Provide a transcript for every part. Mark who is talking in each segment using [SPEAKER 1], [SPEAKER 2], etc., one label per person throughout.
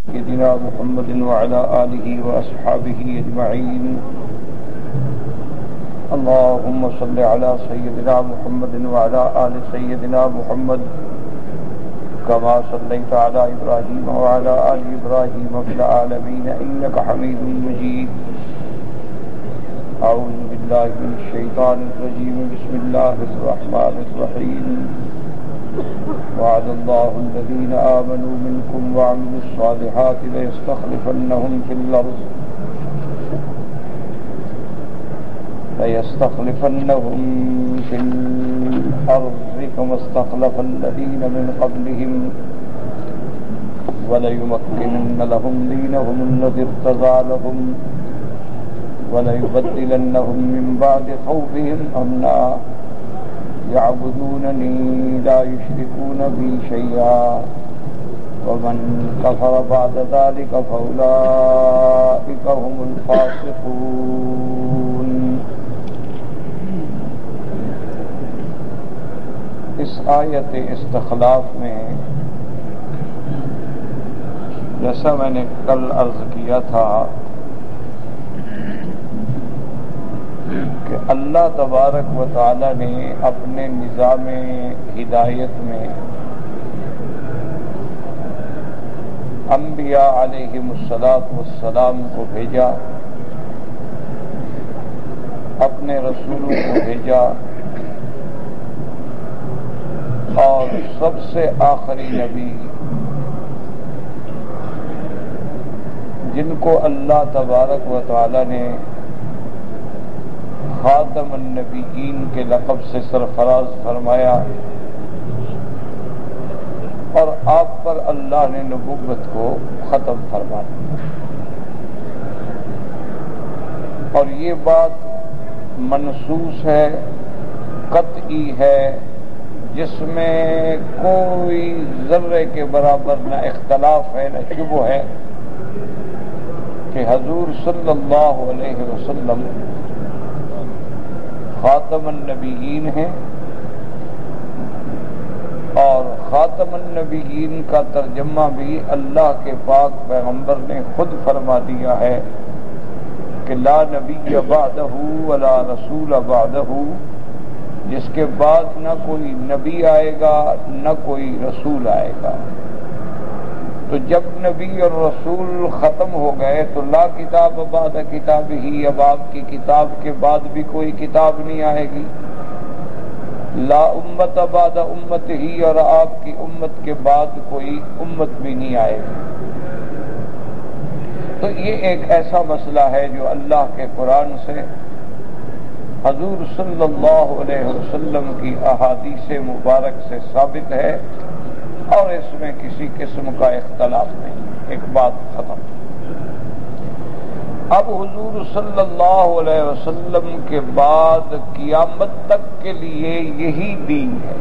[SPEAKER 1] سيدنا محمد وعلى آله وأصحابه أجمعين. اللهم صل على سيدنا محمد وعلى آل سيدنا محمد كما صليت على إبراهيم وعلى آل إبراهيم في العالمين إنك حميد مجيد. أعوذ بالله من الشيطان الرجيم. بسم الله الرحمن الرحيم. وعد الله الذين آمنوا منكم وعملوا الصالحات ليستخلفنهم في الأرض كما استخلف الذين من قبلهم وليمكنن لهم دينهم الذي ارتضى لهم وليبدلنهم من بعد خوفهم أمنا يعبدونني لا يشركون بي شيئا ومن كفر بعد ذلك فأولئك هم الفاسقون. اس آیت استخلاف میں جیسا میں نے کل عرض کیا تھا کہ اللہ تبارک و تعالی نے اپنے نظام ہدایت میں انبیاء علیہم السلام کو بھیجا، اپنے رسولوں کو بھیجا، اور سب سے آخری نبی جن کو اللہ تبارک و تعالی نے خاتم النبیین کے لقب سے سرفراز فرمایا، اور آپ پر اللہ نے نبوت کو ختم فرما دیا. اور یہ بات منصوص ہے، قطعی ہے، جس میں کوئی ذرے کے برابر نہ اختلاف ہے نہ شبہ ہے کہ حضور صلی اللہ علیہ وسلم خاتم النبیین ہیں. اور خاتم النبیین کا ترجمہ بھی اللہ کے پاک پیغمبر نے خود فرما دیا ہے کہ لا نبی بعدہ ولا رسول بعدہ، جس کے بعد نہ کوئی نبی آئے گا نہ کوئی رسول آئے گا. تو جب نبی اور رسول ختم ہو گئے تو لا کتاب بعد کتاب ہی، اب آپ کی کتاب کے بعد بھی کوئی کتاب نہیں آئے گی. لا امت بعد امت ہی، اور آپ کی امت کے بعد کوئی امت بھی نہیں آئے گی. تو یہ ایک ایسا مسئلہ ہے جو اللہ کے قرآن سے، حضور صلی اللہ علیہ وسلم کی احادیث مبارک سے ثابت ہے، اور اس میں کسی قسم کا اختلاف نہیں. ایک بات ختم. اب حضور صلی اللہ علیہ وسلم کے بعد قیامت تک کے لیے یہی دین ہے.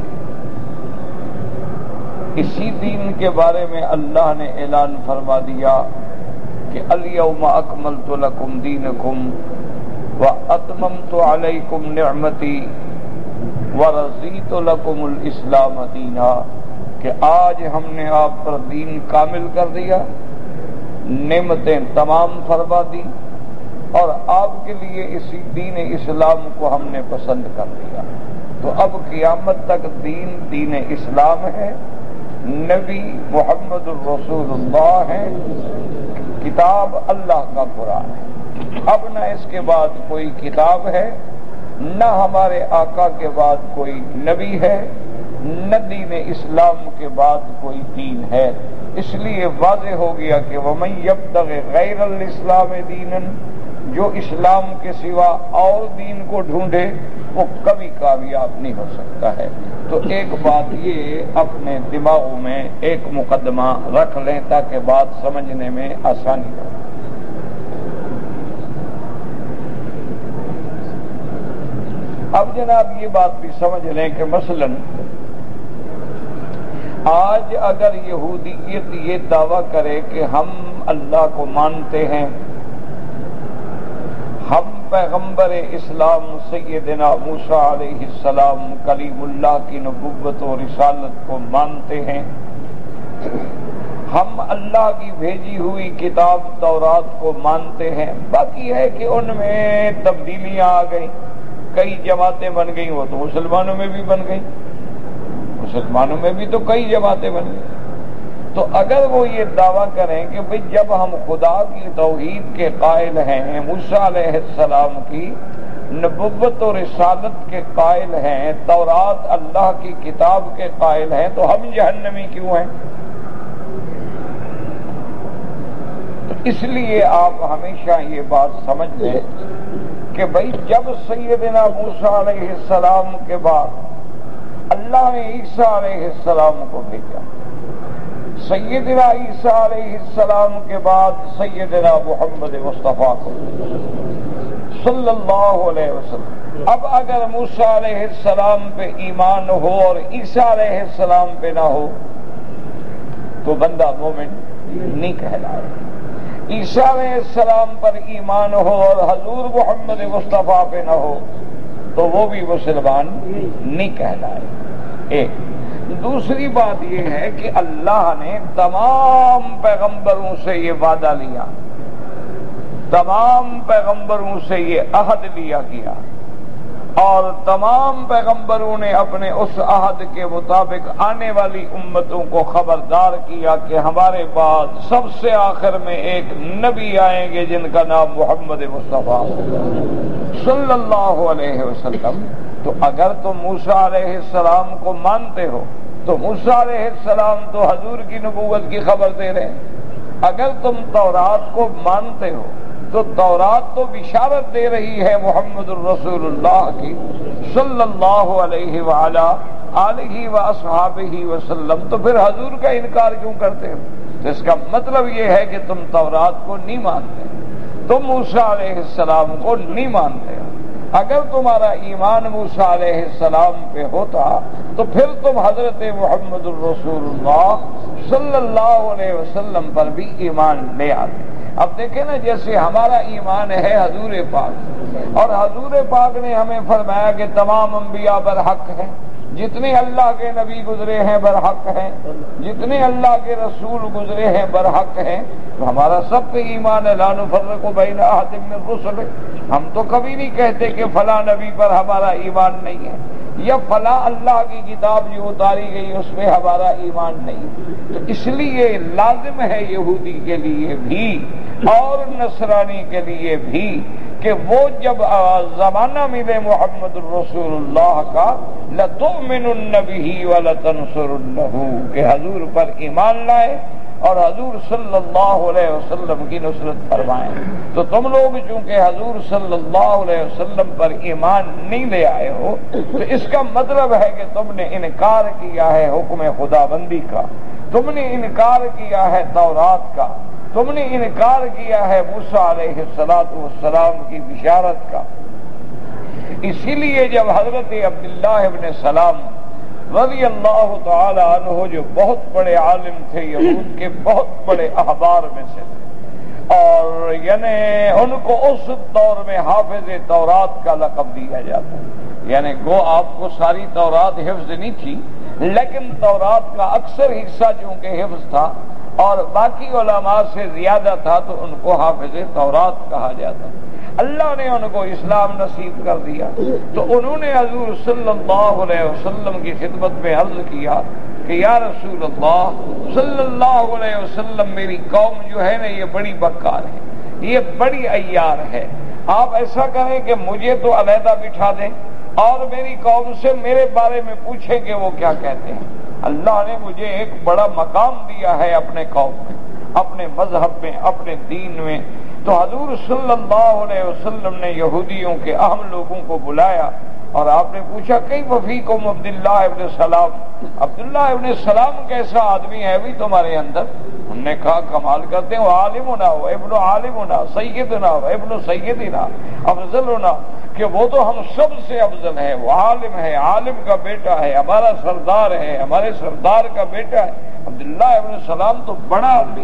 [SPEAKER 1] اسی دین کے بارے میں اللہ نے اعلان فرما دیا کہ الیوم اکملت لکم دینکم واتممت علیکم نعمتی ورضیت لکم الاسلام دینا، کہ آج ہم نے آپ پر دین کامل کر دیا، نعمتیں تمام فرما دی، اور آپ کے لیے اسی دین اسلام کو ہم نے پسند کر دیا. تو اب قیامت تک دین اسلام ہے، نبی محمد الرسول اللہ ہے، کتاب اللہ کا قرآن ہے. اب نہ اس کے بعد کوئی کتاب ہے، نہ ہمارے آقا کے بعد کوئی نبی ہے، نہ دین اسلام کے بعد کوئی دین ہے. اس لیے واضح ہو گیا کہ وَمَن يَبْتَغِ غَيْرَ الْإِسْلَامِ دِينًا، جو اسلام کے سوا اور دین کو ڈھونڈے وہ کبھی کامیاب نہیں ہو سکتا ہے. تو ایک بات یہ اپنے دماغوں میں ایک مقدمہ رکھ لیں تاکہ بات سمجھنے میں آسانی ہو. اب جناب یہ بات بھی سمجھ لیں کہ مثلاً آج اگر یہودیت یہ دعویٰ کرے کہ ہم اللہ کو مانتے ہیں، ہم پیغمبر اسلام سیدنا موسیٰ علیہ السلام کلیم اللہ کی نبوت و رسالت کو مانتے ہیں، ہم اللہ کی بھیجی ہوئی کتاب تورات کو مانتے ہیں، باقی ہے کہ ان میں تبدیلیاں آ گئی، کئی جماعتیں بن گئیں، وہ تو مسلمانوں میں بھی بن گئیں، مسلمانوں میں بھی تو کئی جماعتیں بن گئیں۔ تو اگر وہ یہ دعویٰ کریں کہ بھئی جب ہم خدا کی توحید کے قائل ہیں، موسیٰ علیہ السلام کی نبوت و رسالت کے قائل ہیں، تورات اللہ کی کتاب کے قائل ہیں، تو ہم جہنمی کیوں ہیں؟ تو اس لیے آپ ہمیشہ یہ بات سمجھ لیں کہ بھئی جب سیدنا موسیٰ علیہ السلام کے بعد اللہ نے عیسیٰ علیہ السلام کو بھیجا، سیدنا عیسیٰ علیہ السلام کے بعد سیدنا محمد مصطفیٰ کو صلی اللہ علیہ وسلم، اب اگر موسیٰ علیہ السلام پہ ایمان ہو اور عیسیٰ علیہ السلام پہ نہ ہو تو بندہ مومن نہیں کہلائے، عیسیٰ علیہ السلام پر ایمان ہو اور حضور محمد مصطفیٰ پہ نہ ہو تو وہ بھی مسلمان نہیں کہلائے۔ ایک دوسری بات یہ ہے کہ اللہ نے تمام پیغمبروں سے یہ وعدہ لیا، تمام پیغمبروں سے یہ عہد لیا گیا، اور تمام پیغمبروں نے اپنے اس عہد کے مطابق آنے والی امتوں کو خبردار کیا کہ ہمارے بعد سب سے آخر میں ایک نبی آئیں گے جن کا نام محمد مصطفیٰ صلی اللہ علیہ وسلم۔ تو اگر تم موسیٰ علیہ السلام کو مانتے ہو تو موسیٰ علیہ السلام تو حضور کی نبوت کی خبر دے رہے ہیں، اگر تم تورات کو مانتے ہو تو تورات تو بشارت دے رہی ہے محمد الرسول اللہ کی صلی اللہ علیہ وعلا آلہ واصحابہ وسلم، تو پھر حضور کا انکار کیوں کرتے ہو؟ تو اس کا مطلب یہ ہے کہ تم تورات کو نہیں مانتے، تم موسیٰ علیہ السلام کو نہیں مانتے ہو۔ اگر تمہارا ایمان موسیٰ علیہ السلام پہ ہوتا تو پھر تم حضرت محمد الرسول اللہ صلی اللہ علیہ وسلم پر بھی ایمان لے آتے۔ اب دیکھیں نا، جیسے ہمارا ایمان ہے حضور پاک، اور حضور پاک نے ہمیں فرمایا کہ تمام انبیاء برحق ہیں، جتنے اللہ کے نبی گزرے ہیں برحق ہیں، جتنے اللہ کے رسول گزرے ہیں برحق ہیں، تو ہمارا سب پہ ایمان ہے، لا نفرق بین احد من الرسل۔ ہم تو کبھی نہیں کہتے کہ فلاں نبی پر ہمارا ایمان نہیں ہے، یا فلاں اللہ کی کتاب جو اتاری گئی اس میں ہمارا ایمان نہیں۔ تو اس لیے لازم ہے یہودی کے لیے بھی اور نصرانی کے لیے بھی کہ وہ جب زمانہ ملے محمد الرسول اللہ کا لَتُؤْمِنُنَّ بِهِ وَلَتَنْصُرُنَّهُ، کہ حضور پر ایمان لائے اور حضور صلی اللہ علیہ وسلم کی نصرت فرمائیں۔ تو تم لوگ چونکہ حضور صلی اللہ علیہ وسلم پر ایمان نہیں لے آئے ہو تو اس کا مطلب ہے کہ تم نے انکار کیا ہے حکم خدا بندی کا، تم نے انکار کیا ہے تورات کا، تم نے انکار کیا ہے موسیٰ علیہ السلام کی بشارت کا۔ اسی لیے جب حضرت عبداللہ ابن سلام رضی اللہ تعالی عنہ، جو بہت بڑے عالم تھے، یہود کے بہت بڑے احبار میں سے تھے، اور یعنی ان کو اس دور میں حافظ تورات کا لقب دیا جاتا ہے، یعنی گو آپ کو ساری تورات حفظ نہیں تھی لیکن تورات کا اکثر حصہ چونکہ حفظ تھا اور باقی علماء سے زیادہ تھا تو ان کو حافظ تورات کہا جاتا۔ اللہ نے ان کو اسلام نصیب کر دیا تو انہوں نے حضور صلی اللہ علیہ وسلم کی خدمت میں عرض کیا کہ یا رسول اللہ صلی اللہ علیہ وسلم، میری قوم جو ہے نا یہ بڑی بکار ہے، یہ بڑی عیار ہے، آپ ایسا کریں کہ مجھے تو علیحدہ بٹھا دیں اور میری قوم سے میرے بارے میں پوچھیں کہ وہ کیا کہتے ہیں۔ اللہ نے مجھے ایک بڑا مقام دیا ہے اپنے قوم میں، اپنے مذہب میں، اپنے دین میں۔ تو حضور صلی اللہ علیہ وسلم نے یہودیوں کے اہم لوگوں کو بلایا اور آپ نے پوچھا کیف فیکم عبداللہ ابن سلام، عبداللہ ابن سلام کیسا آدمی ہے بھی تمہارے اندر؟ ہم نے کہا کمال کرتے ہیں، وہ عالمنا، وہ ابن عالمنا، سیدنا، وہ ابن سیدنا، افضلنا، کہ وہ تو ہم سب سے افضل ہے، وہ عالم ہے، عالم کا بیٹا ہے، ہمارا سردار ہے، ہمارے سردار کا بیٹا ہے۔ عبداللہ ابن سلام تو بڑا آدمی۔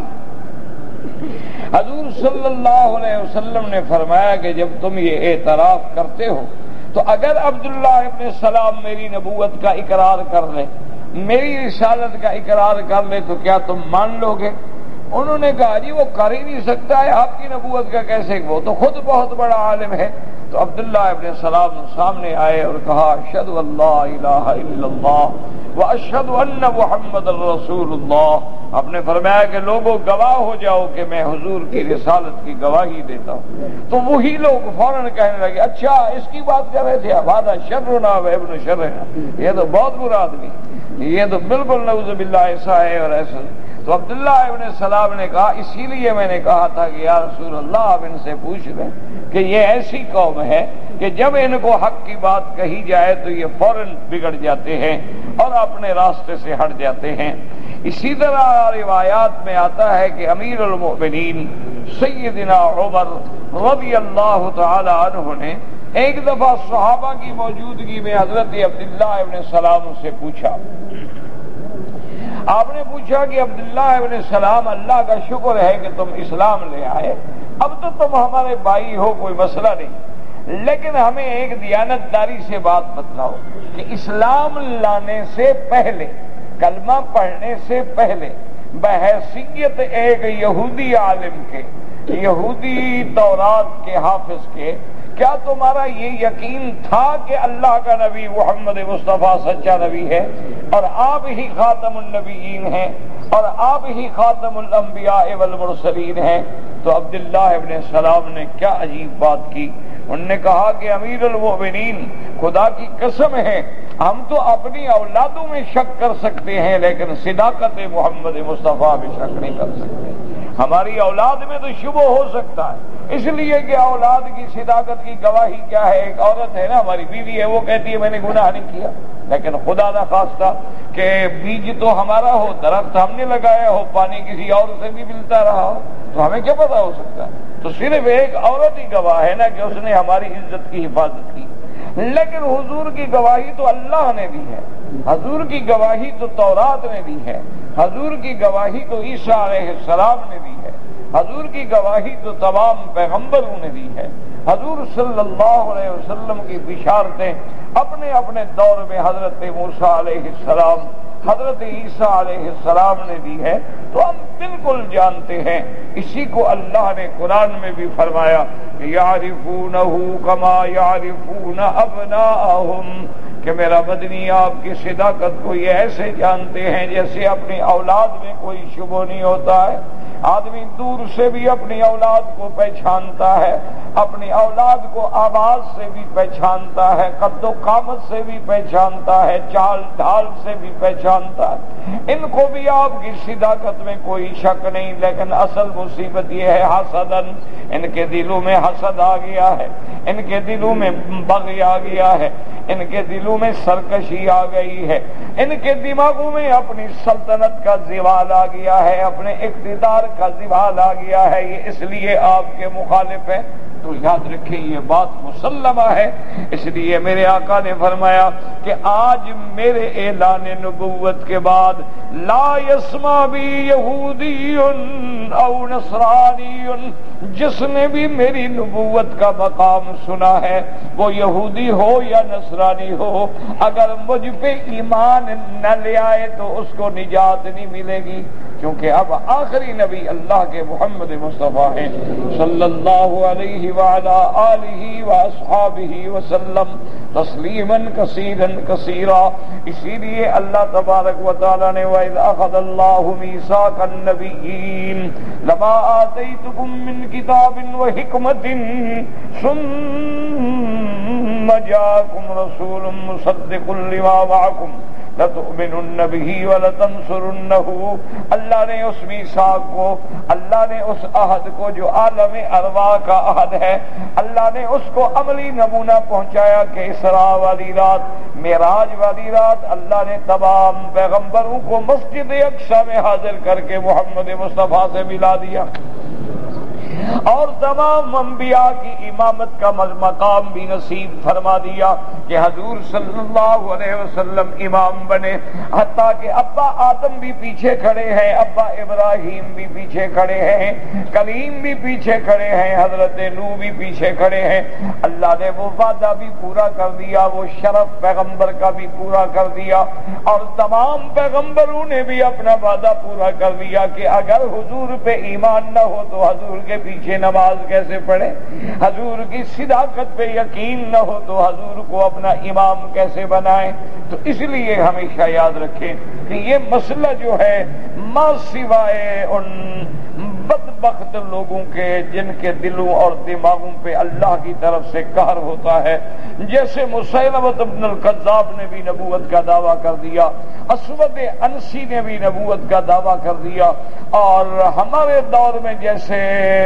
[SPEAKER 1] حضور صلی اللہ علیہ وسلم نے فرمایا کہ جب تم یہ اعتراف کرتے ہو تو اگر عبداللہ ابن سلام میری نبوت کا اقرار کر لے، میری رسالت کا اقرار کر لے تو کیا تم مان لو گے؟ انہوں نے کہا جی وہ کر ہی نہیں سکتا ہے، آپ کی نبوت کا کیسے، وہ تو خود بہت بڑا عالم ہے۔ تو عبداللہ ابن سلام سامنے آئے اور کہا اشہد ان لا الہ الا اللہ واشہد ان محمد رسول اللہ۔ آپ نے فرمایا کہ لوگوں گواہ ہو جاؤ کہ میں حضور کی رسالت کی گواہی دیتا ہوں۔ تو وہی لوگ فوراً کہنے لگے اچھا اس کی بات کر رہے تھے، ہمارا شرنا و ابن شرنا، یہ تو بہت برا آدمی، یہ تو بالکل نعوذ باللہ ایسا ہے اور ایسا۔ تو عبداللہ ابن سلام نے کہا اسی لیے میں نے کہا تھا کہ یا رسول اللہ آپ ان سے پوچھ لیں کہ یہ ایسی قوم ہے کہ جب ان کو حق کی بات کہی جائے تو یہ فوراً بگڑ جاتے ہیں اور اپنے راستے سے ہٹ جاتے ہیں۔ اسی طرح روایات میں آتا ہے کہ امیر المؤمنین سیدنا عمر رضی اللہ تعالی عنہ نے ایک دفعہ صحابہ کی موجودگی میں حضرت عبداللہ ابن سلام سے پوچھا، آپ نے پوچھا کہ عبداللہ ابن سلام اللہ کا شکر ہے کہ تم اسلام لے آئے، اب تو تم ہمارے بھائی ہو، کوئی مسئلہ نہیں، لیکن ہمیں ایک دیانتداری سے بات بتلاؤ کہ اسلام لانے سے پہلے، کلمہ پڑھنے سے پہلے، بحیثیت ایک یہودی عالم کے، یہودی تورات کے حافظ کے، کیا تمہارا یہ یقین تھا کہ اللہ کا نبی محمد مصطفیٰ سچا نبی ہے اور آپ ہی خاتم النبیین ہیں اور آپ ہی خاتم الانبیاء والمرسلین ہیں؟ تو عبداللہ ابن سلام نے کیا عجیب بات کی، انہوں نے کہا کہ امیر المؤمنین خدا کی قسم ہے ہم تو اپنی اولادوں میں شک کر سکتے ہیں لیکن صداقت محمد مصطفیٰ میں شک نہیں کر سکتے۔ ہماری اولاد میں تو شبہ ہو سکتا ہے، اس لیے کہ اولاد کی صداقت کی گواہی کیا ہے؟ ایک عورت ہے نا، ہماری بیوی ہے، وہ کہتی ہے میں نے گناہ نہیں کیا، لیکن خدا نہ خواستہ کہ بیج تو ہمارا ہو، درخت ہم نے لگایا ہو، پانی کسی اور سے بھی ملتا رہا ہو، تو ہمیں کیا پتا ہو سکتا ہے؟ تو صرف ایک عورت ہی گواہ ہے نا کہ اس نے ہماری عزت کی حفاظت کی، لیکن حضور کی گواہی تو اللہ نے دی ہے، حضور کی گواہی تو تورات نے دی ہے، حضور کی گواہی تو عیسیٰ علیہ السلام نے دی ہے، حضور کی گواہی تو تمام پیغمبروں نے دی ہے، حضور صلی اللہ علیہ وسلم کی بشارتیں اپنے اپنے دور میں حضرت موسیٰ علیہ السلام، حضرت عیسیٰ علیہ السلام نے دی ہے، تو ہم بالکل جانتے ہیں۔ اسی کو اللہ نے قرآن میں بھی فرمایا کہ یعرفونہ کما یعرفون ابناءہم، کہ میرا مدنی آپ کی صداقت کو یہ ایسے جانتے ہیں جیسے اپنی اولاد میں کوئی شبہ نہیں ہوتا ہے۔ آدمی دور سے بھی اپنی اولاد کو پہچانتا ہے، اپنی اولاد کو آواز سے بھی پہچانتا ہے، قد و قامت سے بھی پہچانتا ہے، چال ڈھال سے بھی پہچانتا ہے، ان کو بھی آپ کی صداقت میں کوئی شک نہیں، لیکن اصل مصیبت یہ ہے حسدن، ان کے دلوں میں حسد آ گیا ہے، ان کے دلوں میں بغی آ گیا ہے، ان کے دلوں میں سرکشی آ گئی ہے، ان کے دماغوں میں اپنی سلطنت کا زوال آ گیا ہے، اپنے اقتدار کا زوال آ گیا ہے، یہ اس لیے آپ کے مخالف ہے۔ تو یاد رکھیں یہ بات مسلمہ ہے، اس لیے میرے آقا نے فرمایا کہ آج میرے اعلان نبوت کے بعد لا یسمع بی یہودی او نصرانی، جس نے بھی میری نبوت کا مقام سنا ہے وہ یہودی ہو یا نصرانی ہو، اگر مجھ پہ ایمان نہ لے آئے تو اس کو نجات نہیں ملے گی، کیونکہ اب آخری نبی اللہ کے محمد مصطفیٰ ہیں صلی اللہ علیہ وعلا آلہ واصحابہ وسلم تسلیما کثیرا کثیرا۔ اسی لیے اللہ تبارک و تعالی نے وَإِذْ أَخَذَ اللَّهُ مِيثَاقَ النَّبِيِّينَ لَمَا آتَيْتُكُم مِّن كِتَابٍ وَحِكْمَةٍ ثُمَّ جَاءَكُمْ رَسُولٌ مُصَدِّقٌ لِّمَا مَعَكُمْ لَتُؤْمِنُنَّ بِهِ وَلَتَنصُرُنَّهُ۔ اللہ نے اس میثاق کو، اللہ نے اس عہد کو جو عالم ارواح کا عہد ہے، اللہ نے اس کو عملی نمونہ پہنچایا کہ اسراء والی رات، معراج والی رات اللہ نے تمام پیغمبروں کو مسجد اقصی میں حاضر کر کے محمد مصطفیٰ سے ملا دیا۔ اور تمام انبیاء کی امامت کا مقام بھی نصیب فرما دیا کہ حضور صلی اللہ علیہ وسلم امام بنے، حتیٰ کہ ابا آدم بھی پیچھے کھڑے ہیں، ابا ابراہیم بھی پیچھے کھڑے ہیں، کلیم بھی پیچھے کھڑے ہیں، حضرت نوح بھی پیچھے کھڑے ہیں۔ اللہ نے وہ وعدہ بھی پورا کر دیا، وہ شرف پیغمبر کا بھی پورا کر دیا، اور تمام پیغمبروں نے بھی اپنا وعدہ پورا کر دیا کہ اگر حضور پہ ایمان نہ ہو تو حضور کے پیچھے نماز کیسے پڑھے، حضور کی صداقت پہ یقین نہ ہو تو حضور کو اپنا امام کیسے بنائیں۔ تو اس لیے ہمیشہ یاد رکھیں کہ یہ مسئلہ جو ہے ما سوائے ان بدبخت لوگوں کے جن کے دلوں اور دماغوں پہ اللہ کی طرف سے قہر ہوتا ہے، جیسے مسیلمہ ابن الکذاب نے بھی نبوت کا دعویٰ کر دیا، اسود انسی نے بھی نبوت کا دعویٰ کر دیا، اور ہمارے دور میں جیسے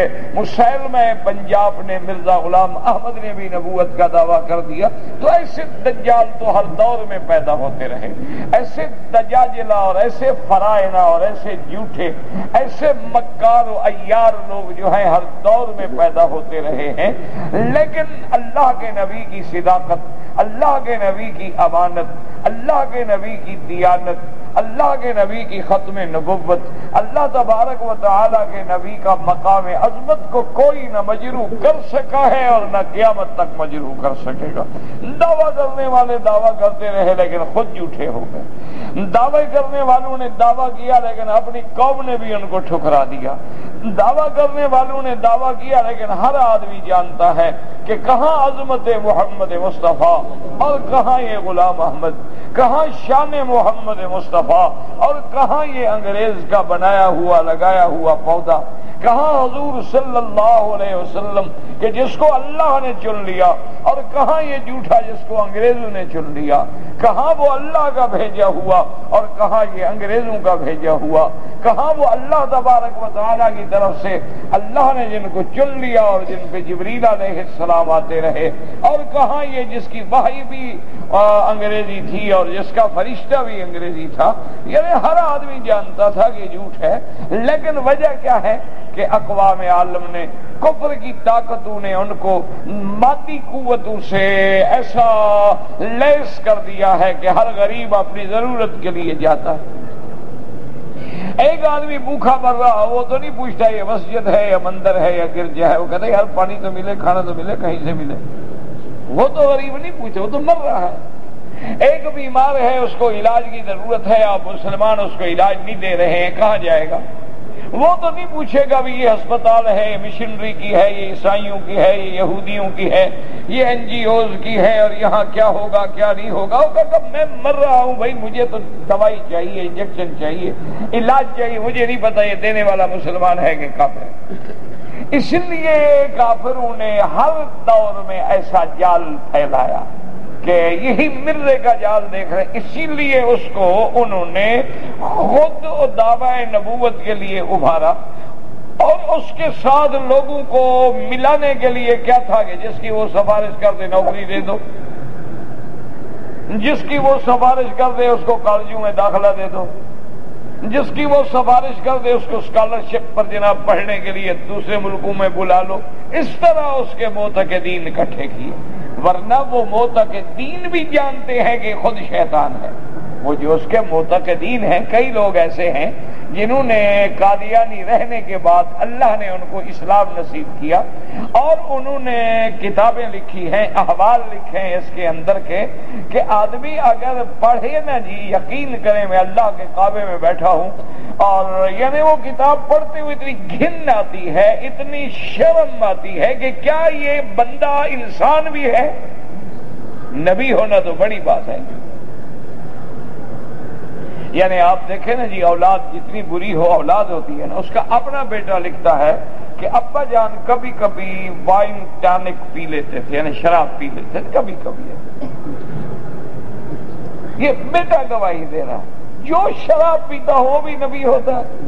[SPEAKER 1] مسیلمہ پنجاب نے مرزا غلام احمد نے بھی نبوت کا دعویٰ کر دیا۔ تو ایسے دجال تو ہر دور میں پیدا ہوتے رہے، ایسے دجاجلہ اور ایسے فرائنہ اور ایسے جھوٹے، ایسے مکار و عیار لوگ جو ہیں ہر دور میں پیدا ہوتے رہے ہیں، لیکن اللہ کے نبی کی صداقت، اللہ کے نبی کی امانت، اللہ کے نبی کی دیانت، اللہ کے نبی کی ختم نبوت، اللہ تبارک و تعالی کے نبی کا مقام عظمت کو کوئی نہ مجروح کر سکا ہے اور نہ قیامت تک مجروح کر سکے گا۔ دعویٰ کرنے والے دعویٰ کرتے رہے لیکن خود جھوٹے ہو گئے، دعوے کرنے والوں نے دعویٰ کیا لیکن اپنی قوم نے بھی ان کو ٹھکرا دیا، دعویٰ کرنے والوں نے دعویٰ کیا لیکن ہر آدمی جانتا ہے کہ کہاں عظمت محمد مصطفیٰ اور کہاں یہ غلام احمد، کہاں شان محمد مصطفیٰ اور کہاں یہ انگریز کا بنایا ہوا لگایا ہوا پودا، کہاں حضور صلی اللہ علیہ وسلم کہ جس کو اللہ نے چن لیا، اور کہاں یہ جھوٹا جس کو انگریزوں نے چن لیا، کہاں وہ اللہ کا بھیجا ہوا اور کہاں یہ انگریزوں کا بھیجا ہوا، کہاں وہ اللہ تبارک و تعالیٰ کی طرف سے اللہ نے جن کو چن لیا اور جن پہ جبریل علیہ السلام آتے رہے، اور کہاں یہ جس کی وحی بھی انگریزی تھی اور جس کا فرشتہ بھی انگریزی تھا۔ یعنی ہر آدمی جانتا تھا کہ جھوٹ ہے، لیکن وجہ کیا ہے کہ اقوام عالم نے، کفر کی طاقتوں نے ان کو مادی قوتوں سے ایسا لیس کر دیا ہے کہ ہر غریب اپنی ضرورت کے لیے جاتا ہے۔ ایک آدمی بھوکا مر رہا وہ تو نہیں پوچھتا یہ مسجد ہے یا مندر ہے یا گرجا ہے، وہ کہتا ہے یار پانی تو ملے، کھانا تو ملے، کہیں سے ملے۔ وہ تو غریب نہیں پوچھتے، وہ تو مر رہا ہے۔ ایک بیمار ہے، اس کو علاج کی ضرورت ہے، آپ مسلمان اس کو علاج نہیں دے رہے ہیں، کہاں جائے گا؟ وہ تو نہیں پوچھے گا بھی یہ ہسپتال ہے، یہ مشنری کی ہے، یہ عیسائیوں کی ہے، یہ یہودیوں کی ہے، یہ NGOs کی ہے، اور یہاں کیا ہوگا کیا نہیں ہوگا۔ وہ کہا کہ میں مر رہا ہوں بھائی، مجھے تو دوائی چاہیے، انجیکشن چاہیے، علاج چاہیے، مجھے نہیں پتا یہ دینے والا مسلمان ہے کہ کافر ہے۔ اس لیے کافروں نے ہر دور میں ایسا جال پھیلایا کہ یہی مرزے کا جال دیکھ رہے، اسی لیے اس کو انہوں نے خود دعوی نبوت کے لیے ابھارا، اور اس کے ساتھ لوگوں کو ملانے کے لیے کیا تھا کہ جس کی وہ سفارش کر دے نوکری دے دو، جس کی وہ سفارش کر دے اس کو کالجوں میں داخلہ دے دو، جس کی وہ سفارش کر دے اس کو اسکالرشپ پر جناب پڑھنے کے لیے دوسرے ملکوں میں بلا لو۔ اس طرح اس کے معتقدین اکٹھے کیے، ورنہ وہ معتقدین بھی جانتے ہیں کہ خود شیطان ہے۔ وہ جو اس کے معتقدین ہیں، کئی لوگ ایسے ہیں جنہوں نے قادیانی رہنے کے بعد اللہ نے ان کو اسلام نصیب کیا، اور انہوں نے کتابیں لکھی ہیں، احوال لکھے ہیں اس کے اندر کے کہ آدمی اگر پڑھے نا جی، یقین کریں میں اللہ کے کعبے میں بیٹھا ہوں، اور یعنی وہ کتاب پڑھتے ہوئے اتنی گھن آتی ہے، اتنی شرم آتی ہے کہ کیا یہ بندہ انسان بھی ہے؟ نبی ہونا تو بڑی بات ہے۔ یعنی آپ دیکھیں نا جی، اولاد جتنی بری ہو اولاد ہوتی ہے نا، اس کا اپنا بیٹا لکھتا ہے کہ ابا جان کبھی کبھی وائن ٹانک پی لیتے تھے، یعنی شراب پی لیتے تھے کبھی کبھی۔ یہ بیٹا گواہی دے رہا ہے، جو شراب پیتا ہو وہ بھی نبی ہوتا ہے۔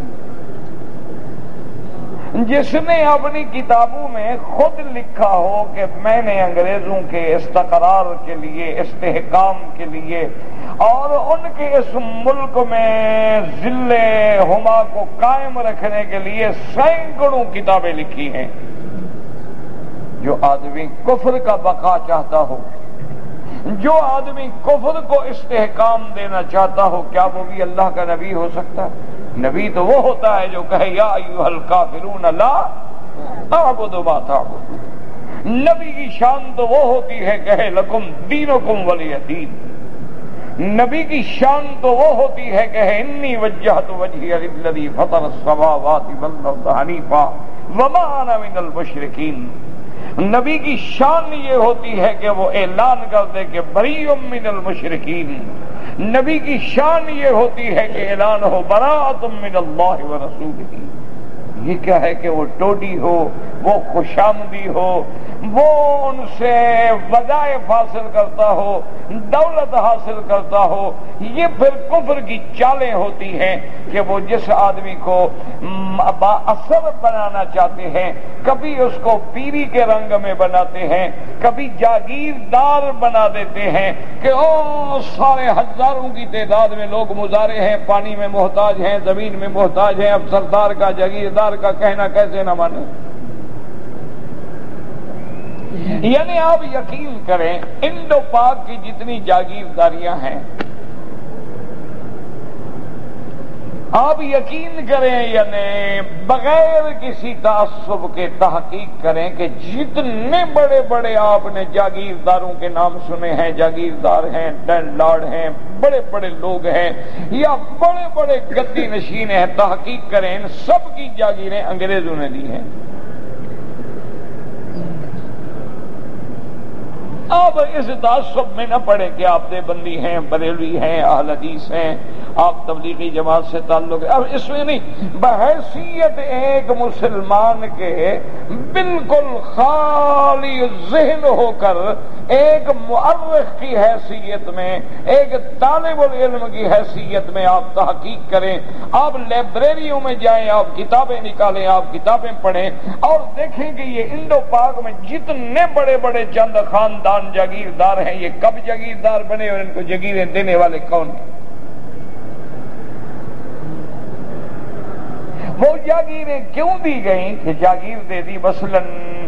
[SPEAKER 1] جس نے اپنی کتابوں میں خود لکھا ہو کہ میں نے انگریزوں کے استقرار کے لیے، استحکام کے لیے اور ان کے اس ملک میں ذل ہما کو قائم رکھنے کے لیے سینکڑوں کتابیں لکھی ہیں. جو آدمی کفر کا بقا چاہتا ہو، جو آدمی کفر کو استحکام دینا چاہتا ہو، کیا وہ بھی اللہ کا نبی ہو سکتا ہے؟ نبی تو وہ ہوتا ہے جو کہے یا ایھا الکافرون لا اعبد ما تعبدون. نبی کی شان تو وہ ہوتی ہے کہے لکم دینکم ولی دین. نبی کی شان تو وہ ہوتی ہے کہ انی وجہت وجہی للذی فطر السماوات والارض حنیفا وما انا من المشرکین. نبی کی شان یہ ہوتی ہے کہ وہ اعلان کر دے کہ بریء من المشرکین. نبی کی شان یہ ہوتی ہے کہ اعلان ہو براءۃ من اللہ ورسولہ. یہ کیا ہے کہ وہ ٹوٹی ہو، وہ خوشامدی ہو، وہ ان سے وظائف حاصل کرتا ہو، دولت حاصل کرتا ہو. یہ پھر کفر کی چالیں ہوتی ہیں کہ وہ جس آدمی کو با اثر بنانا چاہتے ہیں، کبھی اس کو پیری کے رنگ میں بناتے ہیں، کبھی جاگیردار بنا دیتے ہیں کہ او سارے ہزاروں کی تعداد میں لوگ مظاہرے ہیں، پانی میں محتاج ہیں، زمین میں محتاج ہیں، اب سردار کا جاگیردار کا کہنا کیسے نہ مانے. یعنی آپ یقین کریں انڈو پاک کی جتنی جاگیرداریاں ہیں، آپ یقین کریں یعنی بغیر کسی تعصب کے تحقیق کریں کہ جتنے بڑے بڑے آپ نے جاگیرداروں کے نام سنے ہیں، جاگیردار ہیں، لینڈ لارڈ ہیں، بڑے بڑے لوگ ہیں یا بڑے بڑے گدی نشین ہیں، تحقیق کریں ان سب کی جاگیریں انگریزوں نے دی ہیں. آپ اس تعصب میں نہ پڑے کہ آپ دیوبندی ہیں، بریلوی ہیں، اہل حدیث ہیں، آپ تبلیغی جماعت سے تعلق ہے. اب اس میں نہیں، بحیثیت ایک مسلمان کے بالکل خالی ذہن ہو کر ایک مؤرخ کی حیثیت میں، ایک طالب العلم کی حیثیت میں آپ تحقیق کریں. آپ لائبریریوں میں جائیں، آپ کتابیں نکالیں، آپ کتابیں پڑھیں اور دیکھیں کہ یہ انڈو پاک میں جتنے بڑے بڑے چند خاندان جاگیردار ہیں، یہ کب جاگیردار بنے اور ان کو جاگیریں دینے والے کون ہیں؟ وہ جاگیریں کیوں دی گئیں کہ جاگیر دے دی مثلاً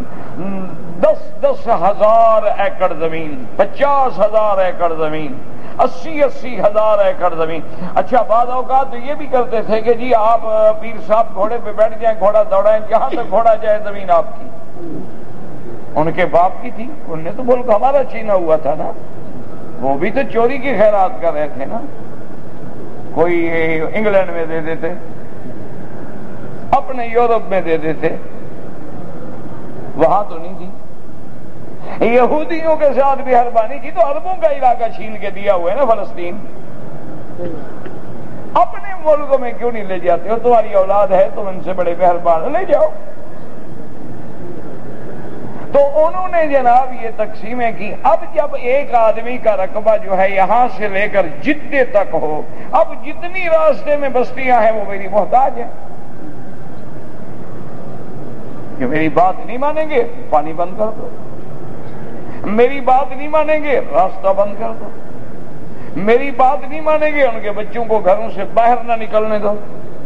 [SPEAKER 1] 10,000 ایکڑ زمین، 50,000 ایکڑ زمین، 80,000 ایکڑ زمین. اچھا بعض اوقات تو یہ بھی کرتے تھے کہ جی آپ پیر صاحب گھوڑے پہ بیٹھ جائیں، گھوڑا دوڑائیں، جہاں تک گھوڑا جائے زمین آپ کی. ان کے باپ کی تھی، انہوں نے تو ملک ہمارا چھینا ہوا تھا نا. وہ بھی تو چوری کی خیرات کر رہے تھے نا. کوئی انگلینڈ میں دے دیتے، اپنے یورپ میں دے دیتے، وہاں تو نہیں دی. یہودیوں کے ساتھ بھی مہربانی کی تو اربوں کا علاقہ چھین کے دیا ہوا ہے نا فلسطین. اپنے ملک میں کیوں نہیں لے جاتے ہو؟ تمہاری اولاد ہے، تم ان سے بڑے مہربان، لے جاؤ. تو انہوں نے جناب یہ تقسیمیں کی. اب جب ایک آدمی کا رقبہ جو ہے یہاں سے لے کر جدے تک ہو، اب جتنی راستے میں بستیاں ہیں وہ میری محتاج ہیں. کہ میری بات نہیں مانیں گے پانی بند کر دو، میری بات نہیں مانیں گے راستہ بند کر دو، میری بات نہیں مانیں گے ان کے بچوں کو گھروں سے باہر نہ نکلنے دو.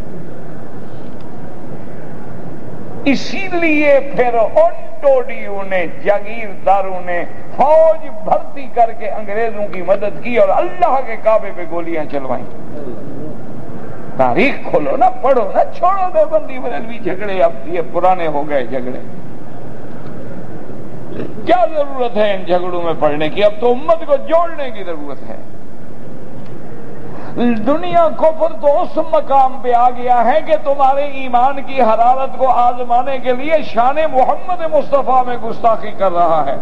[SPEAKER 1] اسی لیے پھر ان ٹوڈیوں نے، جاگیرداروں نے فوج بھرتی کر کے انگریزوں کی مدد کی اور اللہ کے کعبے پہ گولیاں چلوائیں. تاریخ کھولو نا، پڑھو نا، چھوڑو دیوبندی بریلوی جھگڑے، اب یہ پرانے ہو گئے جھگڑے. کیا ضرورت ہے ان جھگڑوں میں پڑھنے کی؟ اب تو امت کو جوڑنے کی ضرورت ہے. دنیا کفر تو اس مقام پہ آ گیا ہے کہ تمہارے ایمان کی حرارت کو آزمانے کے لیے شان محمد مصطفیٰ میں گستاخی کر رہا ہے.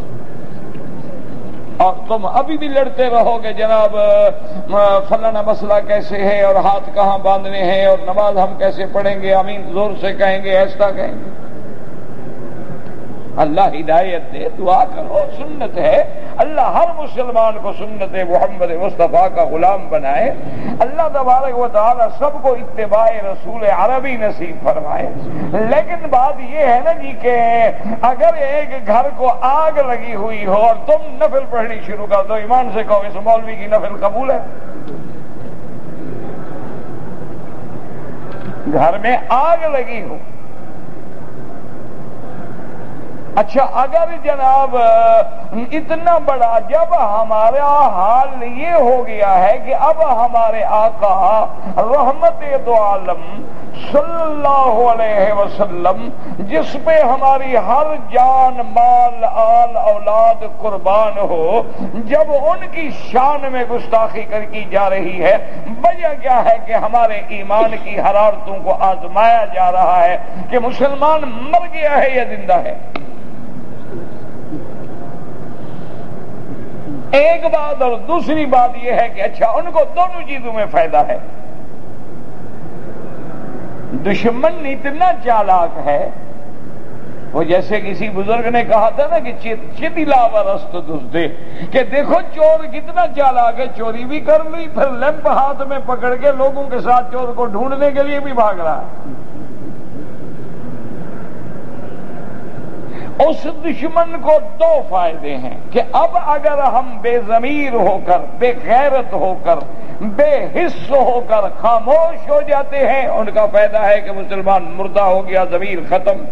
[SPEAKER 1] اور تم ابھی بھی لڑتے رہو گے جناب فلانا مسئلہ کیسے ہے اور ہاتھ کہاں باندھنے ہیں اور نماز ہم کیسے پڑھیں گے، آمین زور سے کہیں گے، ایسا کہیں گے. اللہ ہدایت دے، دعا کرو، سنت ہے، اللہ ہر مسلمان کو سنت محمد مصطفیٰ کا غلام بنائے، اللہ تبارک و تعالی سب کو اتباع رسول عربی نصیب فرمائے۔ لیکن بات یہ ہے نا جی کہ اگر ایک گھر کو آگ لگی ہوئی ہو اور تم نفل پڑھنی شروع کر دو، ایمان سے کہو اس مولوی کی نفل قبول ہے؟ گھر میں آگ لگی ہو، اچھا اگر جناب اتنا بڑا، جب ہمارا حال یہ ہو گیا ہے کہ اب ہمارے آقا رحمت دو عالم صلی اللہ علیہ وسلم، جس پہ ہماری ہر جان مال آل اولاد قربان ہو، جب ان کی شان میں گستاخی کی جا رہی ہے، وجہ کیا ہے کہ ہمارے ایمان کی حرارتوں کو آزمایا جا رہا ہے کہ مسلمان مر گیا ہے یا زندہ ہے۔ ایک بات، اور دوسری بات یہ ہے کہ اچھا ان کو دونوں چیزوں میں فائدہ ہے۔ دشمن اتنا چالاک ہے، وہ جیسے کسی بزرگ نے کہا تھا نا کہ چتلا ورست دزدے، کہ دیکھو چور کتنا چالاک ہے، چوری بھی کر لی، پھر لیمپ ہاتھ میں پکڑ کے لوگوں کے ساتھ چور کو ڈھونڈنے کے لیے بھی بھاگ رہا ہے۔ اس دشمن کو دو فائدے ہیں کہ اب اگر ہم بے ضمیر ہو کر، بے غیرت ہو کر، بے حس ہو کر خاموش ہو جاتے ہیں، ان کا فائدہ ہے کہ مسلمان مردہ ہو گیا، ضمیر ختم۔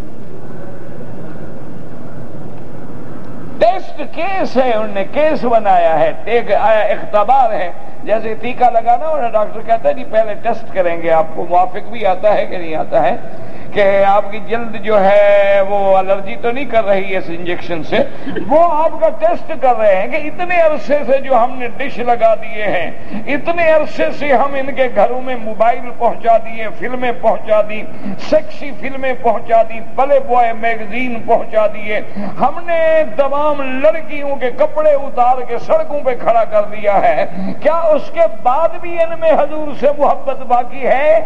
[SPEAKER 1] ٹیسٹ کیس ہے، انہوں نے کیس بنایا ہے، ایک اختبار ہے، جیسے ٹیکہ لگانا اور ڈاکٹر کہتا ہے جی پہلے ٹیسٹ کریں گے، آپ کو موافق بھی آتا ہے کہ نہیں آتا ہے، کہ آپ کی جلد جو ہے وہ الرجی تو نہیں کر رہی ہے اس انجیکشن سے، وہ آپ کا ٹیسٹ کر رہے ہیں کہ اتنے عرصے سے جو ہم نے ڈش لگا دیے ہیں، اتنے عرصے سے ہم ان کے گھروں میں موبائل پہنچا دیے، فلمیں پہنچا دی، سیکسی فلمیں پہنچا دی، پلے بوائے میگزین پہنچا دیے، ہم نے تمام لڑکیوں کے کپڑے اتار کے سڑکوں پہ کھڑا کر دیا ہے، کیا اس کے بعد بھی ان میں حضور سے محبت باقی ہے؟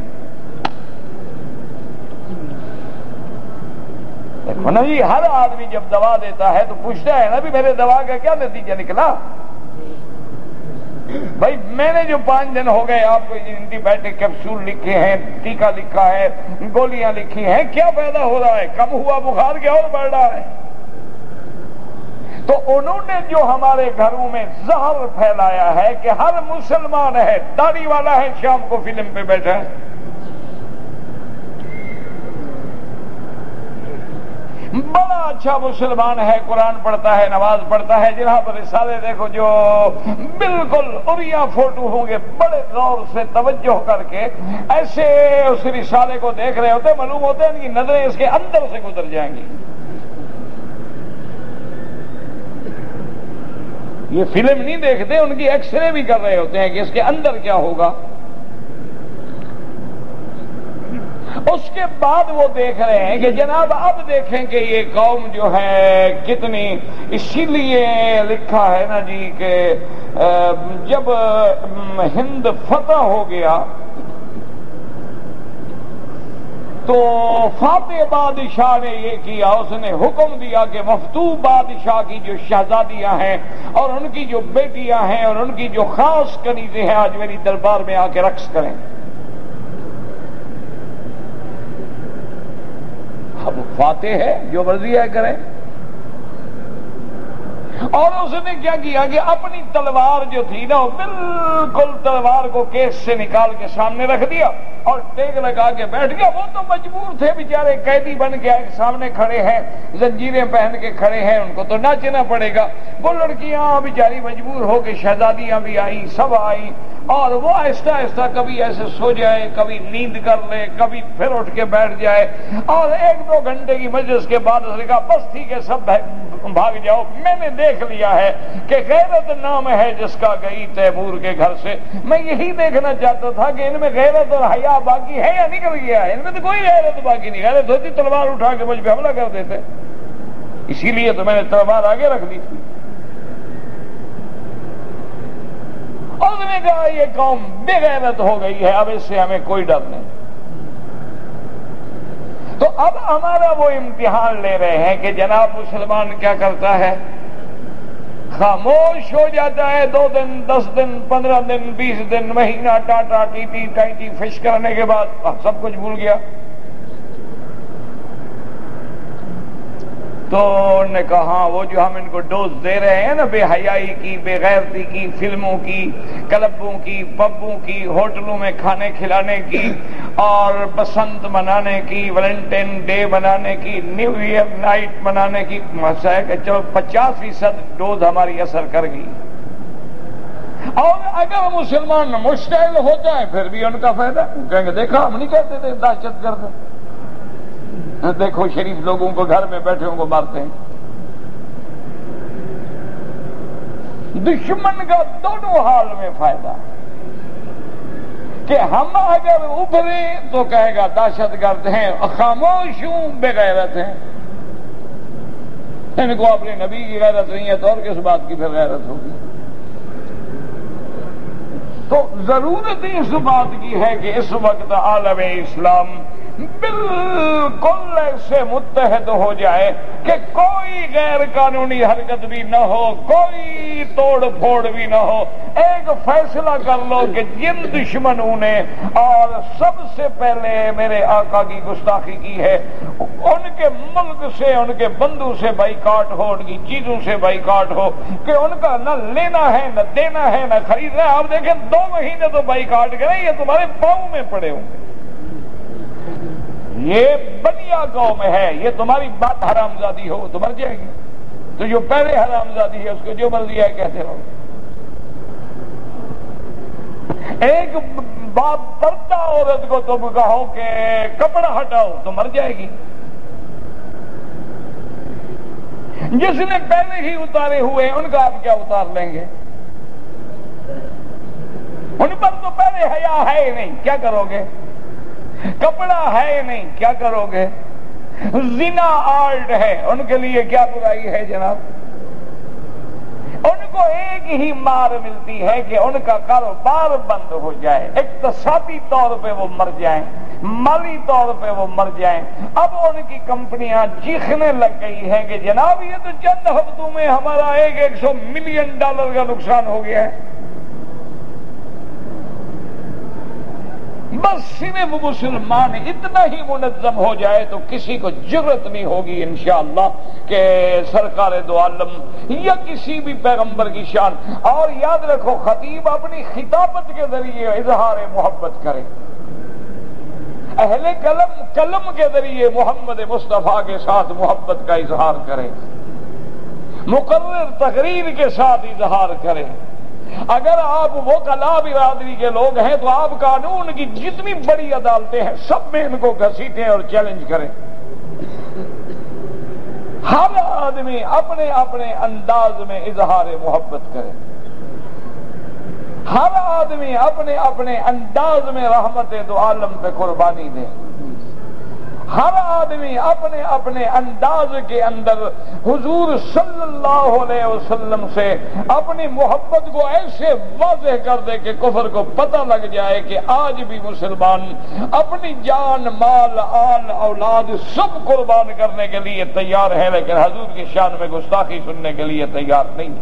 [SPEAKER 1] دیکھو نا جی، ہر آدمی جب دوا دیتا ہے تو پوچھتا ہے نا بھی میرے دوا کا کیا نتیجہ نکلا؟ بھائی میں نے جو 5 دن ہو گئے آپ کو اینٹی بائیوٹک کیپسول لکھے ہیں، ٹیکہ لکھا ہے، گولیاں لکھی ہیں، کیا فائدہ ہو رہا ہے؟ کم ہوا بخار کیا اور بڑھ رہا ہے؟ تو انہوں نے جو ہمارے گھروں میں زہر پھیلایا ہے کہ ہر مسلمان ہے، داڑھی والا ہے، شام کو فلم پہ بیٹھا ہے، بڑا اچھا مسلمان ہے، قرآن پڑھتا ہے، نماز پڑھتا ہے، جناب رسالے دیکھو جو بالکل اوریا فوٹو ہوں گے، بڑے غور سے توجہ کر کے ایسے اس رسالے کو دیکھ رہے ہوتے، معلوم ہوتے ہیں ان کی نظریں اس کے اندر سے گزر جائیں گی۔ یہ فلم نہیں دیکھتے، ان کی ایکس رے بھی کر رہے ہوتے ہیں کہ اس کے اندر کیا ہوگا۔ اس کے بعد وہ دیکھ رہے ہیں کہ جناب اب دیکھیں کہ یہ قوم جو ہے کتنی، اسی لیے لکھا ہے نا جی کہ جب ہند فتح ہو گیا تو فاتح بادشاہ نے یہ کیا، اس نے حکم دیا کہ مفتوح بادشاہ کی جو شہزادیاں ہیں اور ان کی جو بیٹیاں ہیں اور ان کی جو خاص کنیزیں ہیں آج میری دربار میں آ کے رقص کریں۔ اب فاتح ہے، جو مرضی ہے کریں۔ اور اس نے کیا کیا کہ اپنی تلوار جو تھی نا، بالکل تلوار کو کیس سے نکال کے سامنے رکھ دیا اور ٹیک لگا کے بیٹھ گیا۔ وہ تو مجبور تھے بیچارے، قیدی بن کے ایک سامنے کھڑے ہیں، زنجیریں پہن کے کھڑے ہیں، ان کو تو ناچنا پڑے گا۔ وہ لڑکیاں بیچاری مجبور ہو کے، شہزادیاں بھی آئیں، سب آئیں، اور وہ آہستہ آہستہ کبھی ایسے سو جائے، کبھی نیند کر لے، کبھی پھر اٹھ کے بیٹھ جائے، اور 1-2 گھنٹے کی مجلس کے بعد اس نے کہا بس ٹھیک ہے، سب بھاگ جاؤ، میں نے دیکھ لیا ہے کہ غیرت نام ہے جس کا گئی تیمور کے گھر سے۔ میں یہی دیکھنا چاہتا تھا کہ ان میں غیرت اور حیا باقی ہے یا نکل گیا ہے؟ ان میں تو کوئی غیرت باقی نہیں، غیرت ہوتی تلوار اٹھا کے مجھ پہ حملہ کر دیتے، اسی لیے تو میں نے تلوار آگے رکھ دی تھی۔ اور اس نے کہا یہ قوم بے غیرت ہو گئی ہے، اب اس سے ہمیں کوئی ڈر نہیں۔ تو اب ہمارا وہ امتحان لے رہے ہیں کہ جناب مسلمان کیا کرتا ہے؟ خاموش ہو جاتا ہے 2 دن 10 دن 15 دن 20 دن مہینہ ٹاٹا ٹیٹی ٹائٹی فش کرنے کے بعد سب کچھ بھول گیا۔ تو انہوں نے کہا وہ جو ہم ان کو ڈوز دے رہے ہیں نا بے حیائی کی، بے غیرتی کی، فلموں کی، کلبوں کی، پبوں کی، ہوٹلوں میں کھانے کھلانے کی، اور بسنت منانے کی، ویلنٹائن ڈے منانے کی، نیو ایئر نائٹ منانے کی، مسئلہ ہے کہ 50% ڈوز ہماری اثر کر گئی۔ اور اگر مسلمان مشتعل ہوتا ہے پھر بھی ان کا فائدہ، وہ کہیں گے دیکھا ہم نہیں کہتے تھے دہشت گرد، دیکھو شریف لوگوں کو گھر میں بیٹھے کو مارتے ہیں۔ دشمن کا دونوں حال میں فائدہ کہ ہم اگر ابھرے تو کہے گا دہشت گرد ہیں، خاموش ہوں بے غیرت ہیں، ان کو اپنے نبی کی غیرت نہیں ہے تو اور کس بات کی پھر غیرت ہوگی؟ تو ضرورت اس بات کی ہے کہ اس وقت عالم اسلام بالکل ایسے متحد ہو جائے کہ کوئی غیر قانونی حرکت بھی نہ ہو، کوئی توڑ پھوڑ بھی نہ ہو۔ ایک فیصلہ کر لو کہ جن دشمنوں نے اور سب سے پہلے میرے آقا کی گستاخی کی ہے ان کے ملک سے، ان کے بندوں سے بائیکاٹ ہو، ان کی چیزوں سے بائیکاٹ ہو، کہ ان کا نہ لینا ہے نہ دینا ہے نہ خریدنا ہے۔ آپ دیکھیں 2 مہینے تو بائیکاٹ کریں، یہ تمہارے پاؤں میں پڑے ہوں گے۔ یہ بنیا قوم ہے، یہ تمہاری بات حرامزادی ہو تو مر جائے گی، تو جو پہلے حرامزادی ہے اس کو جو مرضی ہے کہتے رہو۔ ایک باپ پردہ عورت کو تم کہو کہ کپڑا ہٹاؤ تو مر جائے گی۔ جس نے پہلے ہی اتارے ہوئے ان کا آپ کیا اتار لیں گے؟ ان پر تو پہلے حیا ہے ہی نہیں، کیا کرو گے؟ کپڑا ہے نہیں، کیا کرو گے؟ زنا آرٹ ہے، ان کے لیے کیا برائی ہے جناب؟ ان کو ایک ہی مار ملتی ہے کہ ان کا کاروبار بند ہو جائے، اقتصادی طور پہ وہ مر جائیں، مالی طور پہ وہ مر جائیں۔ اب ان کی کمپنیاں چیخنے لگ گئی ہیں کہ جناب یہ تو چند ہفتوں میں ہمارا 100 ملین ڈالر کا نقصان ہو گیا ہے۔ بس صرف مسلمان اتنا ہی منظم ہو جائے تو کسی کو جرت نہیں ہوگی انشاءاللہ کہ سرکار دو عالم یا کسی بھی پیغمبر کی شان۔ اور یاد رکھو خطیب اپنی خطابت کے ذریعے اظہار محبت کرے، اہل قلم کے ذریعے محمد مصطفیٰ کے ساتھ محبت کا اظہار کرے، مقرر تقریر کے ساتھ اظہار کرے۔ اگر آپ وہ کلا برادری کے لوگ ہیں تو آپ قانون کی جتنی بڑی عدالتیں ہیں سب میں ان کو گھسیٹیں اور چیلنج کریں۔ ہر آدمی اپنے اپنے انداز میں اظہار محبت کرے، ہر آدمی اپنے اپنے انداز میں رحمت دو عالم پہ قربانی دے، ہر آدمی اپنے اپنے انداز کے اندر حضور صلی اللہ علیہ وسلم سے اپنی محبت کو ایسے واضح کر دے کہ کفر کو پتہ لگ جائے کہ آج بھی مسلمان اپنی جان، مال، آل، اولاد سب قربان کرنے کے لیے تیار ہے، لیکن حضور کی شان میں گستاخی سننے کے لیے تیار نہیں۔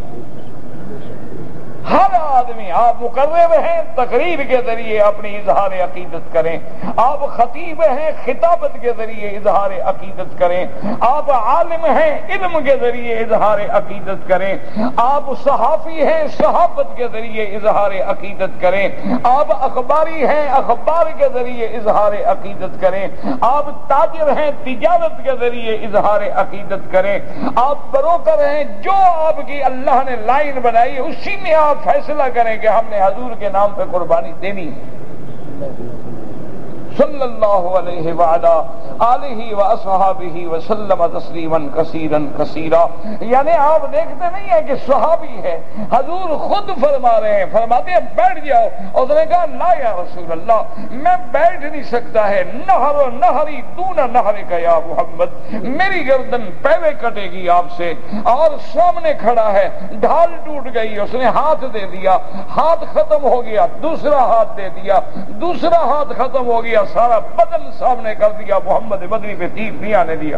[SPEAKER 1] ہر آدمی، آپ مقرر ہیں تقریر کے ذریعے اپنی اظہار عقیدت کریں، آپ خطیب ہیں خطابت کے ذریعے اظہار عقیدت کریں، آپ عالم ہیں علم کے ذریعے اظہار عقیدت کریں، آپ صحافی ہیں صحافت کے ذریعے اظہار عقیدت کریں، آپ اخباری ہیں اخبار کے ذریعے اظہار عقیدت کریں، آپ تاجر ہیں تجارت کے ذریعے اظہار عقیدت کریں، آپ بروکر ہیں، جو آپ کی اللہ نے لائن بنائی اسی میں آپ فیصلہ کریں کہ ہم نے حضور کے نام پہ قربانی دینی ہے صلی اللہ علیہ وعلا آلہ واصحابہ وسلم تسلیما کثیرا کثیرا۔ یعنی آپ دیکھتے نہیں ہیں کہ صحابی ہے، حضور خود فرما رہے ہیں، فرماتے ہیں بیٹھ جاؤ، اس نے کہا لا یا رسول اللہ میں بیٹھ نہیں سکتا ہے، نہر نہری دون نہرک یا محمد، میری گردن پہلے کٹے گی آپ سے، اور سامنے کھڑا ہے، ڈھال ٹوٹ گئی، اس نے ہاتھ دے دیا، ہاتھ ختم ہو گیا، دوسرا ہاتھ دے دیا، دوسرا ہاتھ ختم ہو گیا، دیا، سارا بدن سامنے کر دیا، محمد مدنی پہ تیر نہیں آنے دیا۔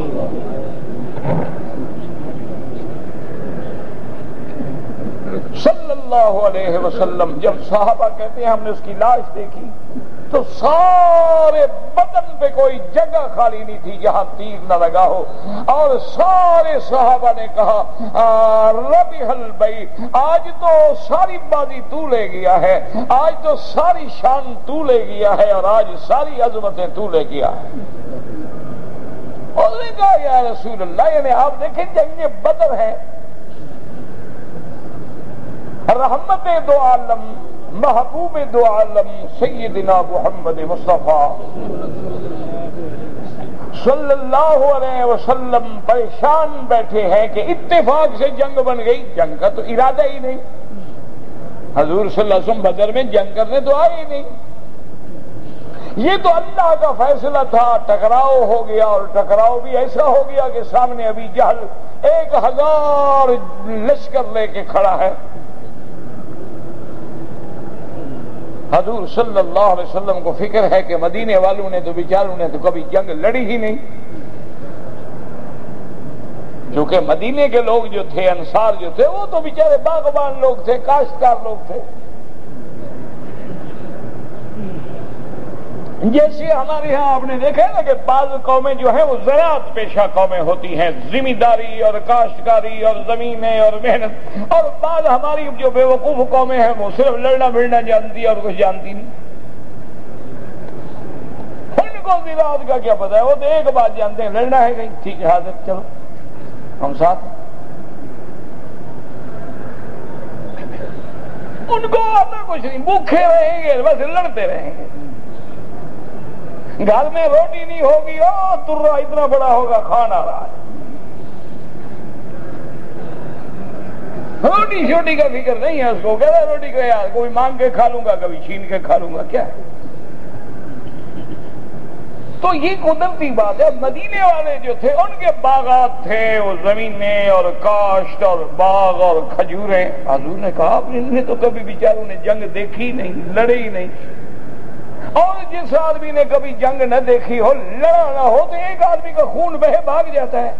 [SPEAKER 1] صلی اللہ علیہ وسلم جب صحابہ کہتے ہیں ہم نے اس کی لاش دیکھی تو سارے بدن پہ کوئی جگہ خالی نہیں تھی جہاں تیر نہ لگا ہو، اور سارے صحابہ نے کہا ربح البئی، آج تو ساری بازی تو لے گیا ہے، آج تو ساری شان تو لے گیا ہے، اور آج ساری عظمتیں تو لے گیا ہے۔ اور نے کہا یا رسول اللہ، یعنی آپ دیکھیں جنگ بدر ہے، رحمت دو عالم، محبوب دو عالم سیدنا محمد مصطفیٰ صلی اللہ علیہ وسلم پریشان بیٹھے ہیں کہ اتفاق سے جنگ بن گئی، جنگ کا تو ارادہ ہی نہیں، حضور صلی اللہ علیہ وسلم بدر میں جنگ کرنے تو آئے ہی نہیں، یہ تو اللہ کا فیصلہ تھا، ٹکراؤ ہو گیا، اور ٹکراؤ بھی ایسا ہو گیا کہ سامنے ابھی جہل 1000 لشکر لے کے کھڑا ہے۔ حضور صلی اللہ علیہ وسلم کو فکر ہے کہ مدینے والوں نے تو بیچاروں نے تو کبھی جنگ لڑی ہی نہیں، کیونکہ مدینے کے لوگ جو تھے، انصار جو تھے، وہ تو بیچارے باغبان لوگ تھے، کاشتکار لوگ تھے۔ جیسے ہمارے ہاں آپ نے دیکھا نا کہ بعض قومیں جو ہیں وہ زراعت پیشہ قومیں ہوتی ہیں، ذمہ داری اور کاشتکاری اور زمینیں اور محنت، اور بعض ہماری جو بے وقوف قومیں ہیں وہ صرف لڑنا بھڑنا جانتی ہے اور کچھ جانتی نہیں۔ ان کو زراعت کا کیا پتا ہے، وہ تو ایک بات جانتے ہیں، لڑنا ہے کہیں، ٹھیک ہے حاضر، چلو ہم ساتھ۔ ان کو آتا کچھ نہیں، بھوکے رہیں گے، بس لڑتے رہیں گے۔ گھر میں روٹی نہیں ہوگی، ترا اتنا بڑا ہوگا کھانا رہا ہے، روٹی شوٹی کا فکر نہیں ہے اس کو، کہتا ہے روٹی کا یار کوئی مانگ کے کھا لوں گا، کبھی چھین کے کھا لوں گا، کیا ہے؟ تو یہ قدرتی بات ہے۔ مدینے والے جو تھے ان کے باغات تھے، وہ زمینیں اور کاشت اور باغ اور کھجوریں۔ حضور نے کہا ان نے تو کبھی بیچاروں نے جنگ دیکھی نہیں، لڑے ہی نہیں، اور جس آدمی نے کبھی جنگ نہ دیکھی ہو، لڑا نہ ہو، تو ایک آدمی کا خون بہے بھاگ جاتا ہے۔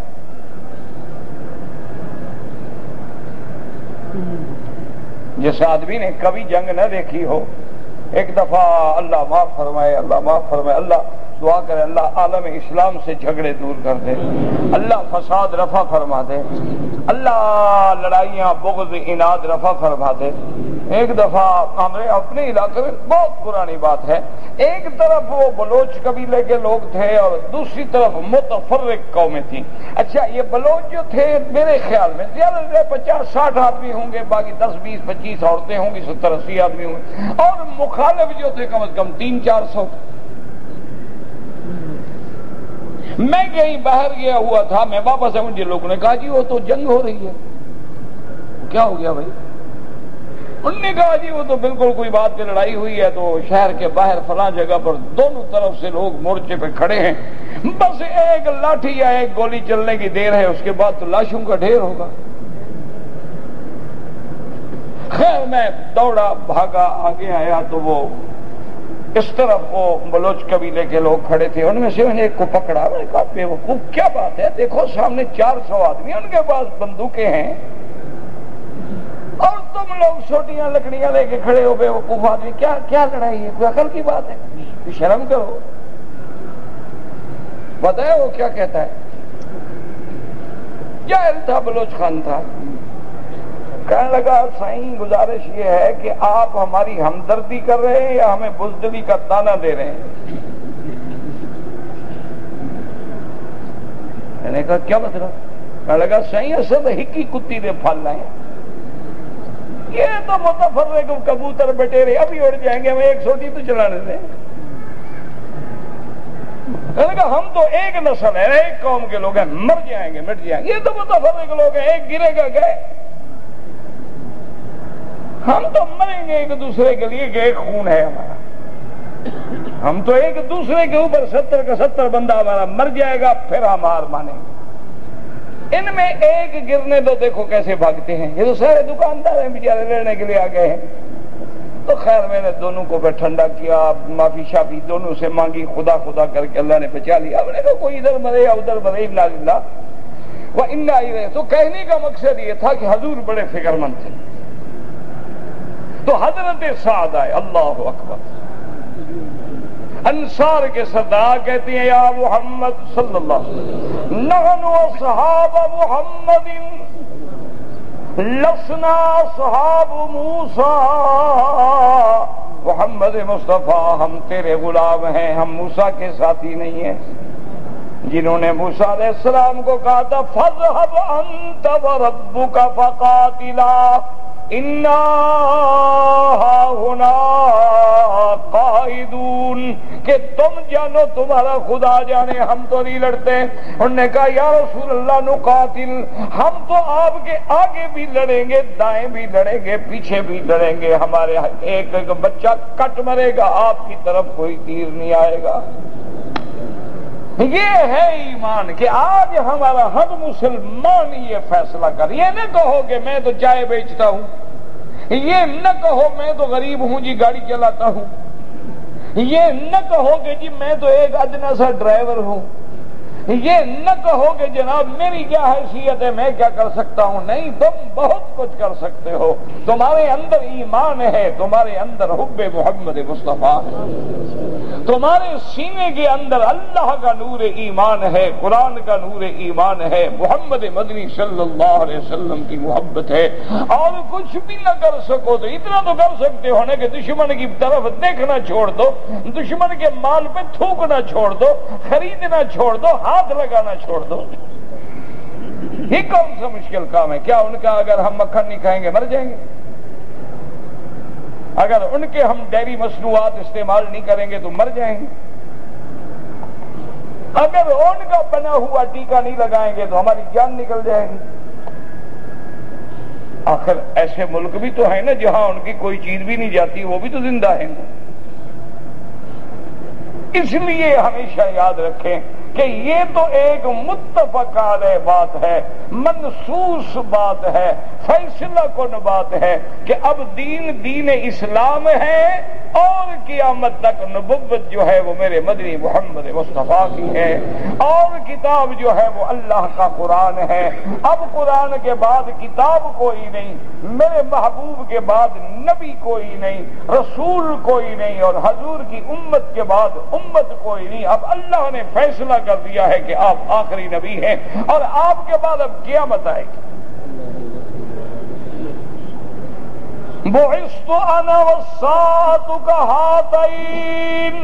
[SPEAKER 1] جس آدمی نے کبھی جنگ نہ دیکھی ہو، ایک دفعہ اللہ معاف فرمائے، اللہ معاف فرمائے، اللہ دعا کرے اللہ عالم اسلام سے جھگڑے دور کر دے، اللہ فساد رفع فرما دے، اللہ لڑائیاں بغض اناد رفع فرما دے۔ ایک دفعہ ہمارے اپنے علاقے میں بہت پرانی بات ہے، ایک طرف وہ بلوچ قبیلے کے لوگ تھے اور دوسری طرف متفرق قومیں تھیں۔ اچھا یہ بلوچ جو تھے میرے خیال میں زیادہ سے 50-60 آدمی ہوں گے، باقی 10-20-25 عورتیں ہوں گی، 70-80 آدمی ہوں گے، اور مخالف جو تھے کم از کم 300-400۔ میں کہیں باہر گیا ہوا تھا، میں واپس آؤں، جن لوگوں نے کہا جی وہ تو جنگ ہو رہی ہے۔ کیا ہو گیا بھائی؟ انہوں نے کہا جی وہ تو بالکل کوئی بات پہ لڑائی ہوئی ہے، تو شہر کے باہر فلاں جگہ پر دونوں طرف سے لوگ مورچے پہ کھڑے ہیں، بس ایک لاٹھی یا ایک گولی چلنے کی دیر ہے، اس کے بعد تو لاشوں کا ڈھیر ہوگا۔ خیر میں دوڑا بھاگا، آگے آیا تو وہ اس طرف وہ بلوچ قبیلے کے لوگ کھڑے تھے، ان میں سے انہیں ایک کو پکڑا، میں نے کہا بے وقوف کیا بات ہے، دیکھو سامنے 400 آدمی، ان کے پاس بندوقیں ہیں اور تم لوگ چھوٹیاں لکڑیاں لے کے کھڑے ہو، بے وقوف آدمی، کیا لڑائی ہے، کوئی عقل کی بات ہے، شرم کرو۔ پتہ ہے وہ کیا کہتا ہے؟ جاہل تھا، بلوچ خان تھا، کہنے لگا سائیں گزارش یہ ہے کہ آپ ہماری ہمدردی کر رہے ہیں یا ہمیں بزدلی کا تانا دے رہے ہیں؟ میں نے کہا کیا مطلب؟ کہنے لگا سائیں اصل ہکی کتی دے پھل لائیں، یہ تو متفرق کبوتر بٹیرے ابھی اڑ جائیں گے، ہمیں ایک سوٹی تو چلانے دیں۔ کہنے لگا ہم تو ایک نسل ہے، ایک قوم کے لوگ ہیں، مر جائیں گے مٹ جائیں گے، یہ تو متفرق لوگ ہیں، ایک گرے گا گئے، ہم تو مریں گے ایک دوسرے کے لیے کہ ایک خون ہے ہمارا، ہم تو ایک دوسرے کے اوپر 70 کا 70 بندہ ہمارا مر جائے گا، پھر ہم ہار مانیں گے۔ ان میں ایک گرنے تو دیکھو کیسے بھاگتے ہیں، یہ تو سارے دکاندار ہیں بیچارے لڑنے کے لیے آ گئے ہیں۔ تو خیر میں نے دونوں کو پہ ٹھنڈا کیا، معافی شافی دونوں سے مانگی، خدا خدا کر کے اللہ نے بچا لیا۔ ہم نے کہا کوئی ادھر مرے یا ادھر مرے، انا للہ و انا الیہ۔ تو کہنے کا مقصد یہ تھا کہ حضور بڑے فکر مند تھے۔ تو حضرت سعد آئے، اللہ اکبر، انصار کے سردار کہتے ہیں یا محمد صلی اللہ علیہ وسلم نحن اصحاب محمد لسنا اصحاب موسیٰ، محمد مصطفیٰ ہم تیرے غلام ہیں، ہم موسیٰ کے ساتھی نہیں ہیں، جنہوں نے موسیٰ علیہ السلام کو کہا تھا فَاذْهَبْ أَنْتَ وَرَبُّكَ فَقَاتِلَا اِنَّا هَاهُنَا قَاعِدُونَ، کہ تم جانو تمہارا خدا جانے، ہم تو نہیں لڑتے۔ انہوں نے کہا یا رسول اللہ نقاتل، ہم تو آپ کے آگے بھی لڑیں گے، دائیں بھی لڑیں گے، پیچھے بھی لڑیں گے، ہمارے ایک ایک بچہ کٹ مرے گا، آپ کی طرف کوئی تیر نہیں آئے گا۔ یہ ہے ایمان کہ آج ہمارا ہر مسلمان یہ فیصلہ کر، یہ نہ کہو کہ میں تو چائے بیچتا ہوں، یہ نہ کہو میں تو غریب ہوں جی گاڑی چلاتا ہوں، یہ نہ کہو کہ جی میں تو ایک ادنا سا ڈرائیور ہوں، یہ نہ کہو کہ جناب میری کیا حیثیت ہے، میں کیا کر سکتا ہوں۔ نہیں، تم بہت کچھ کر سکتے ہو، تمہارے اندر ایمان ہے، تمہارے اندر حب محمد مصطفیٰ ہے، تمہارے سینے کے اندر اللہ کا نور ایمان ہے، قرآن کا نور ایمان ہے، محمد مدنی صلی اللہ علیہ وسلم کی محبت ہے، اور کچھ بھی نہ کر سکو تو اتنا تو کر سکتے ہو نا کہ دشمن کی طرف دیکھنا چھوڑ دو، دشمن کے مال پہ تھوکنا چھوڑ دو، خریدنا چھوڑ دو، ہاتھ لگانا چھوڑ دو۔ یہ کون سا مشکل کام ہے؟ کیا ان کا اگر ہم مکھن نہیں کھائیں گے مر جائیں گے؟ اگر ان کے ہم ڈیری مصنوعات استعمال نہیں کریں گے تو مر جائیں گے؟ اگر ان کا بنا ہوا ٹیکا نہیں لگائیں گے تو ہماری جان نکل جائے گی۔ آخر ایسے ملک بھی تو ہیں نا جہاں ان کی کوئی چیز بھی نہیں جاتی، وہ بھی تو زندہ ہیں۔ اس لیے ہمیشہ یاد رکھیں کہ یہ تو ایک متفق علیہ بات ہے، منصوص بات ہے، فیصلہ کن بات ہے کہ اب دین اسلام ہے، اور قیامت تک نبوت جو ہے وہ میرے مدنی محمد مصطفیٰ کی ہے، اور کتاب جو ہے وہ اللہ کا قرآن ہے۔ اب قرآن کے بعد کتاب کوئی نہیں، میرے محبوب کے بعد نبی کوئی نہیں، رسول کوئی نہیں، اور حضور کی امت کے بعد امت کوئی نہیں۔ اب اللہ نے فیصلہ کر دیا ہے کہ آپ آخری نبی ہیں، اور آپ کے بعد اب قیامت آئے گی۔ بعثت انا والساعۃ کہاتین،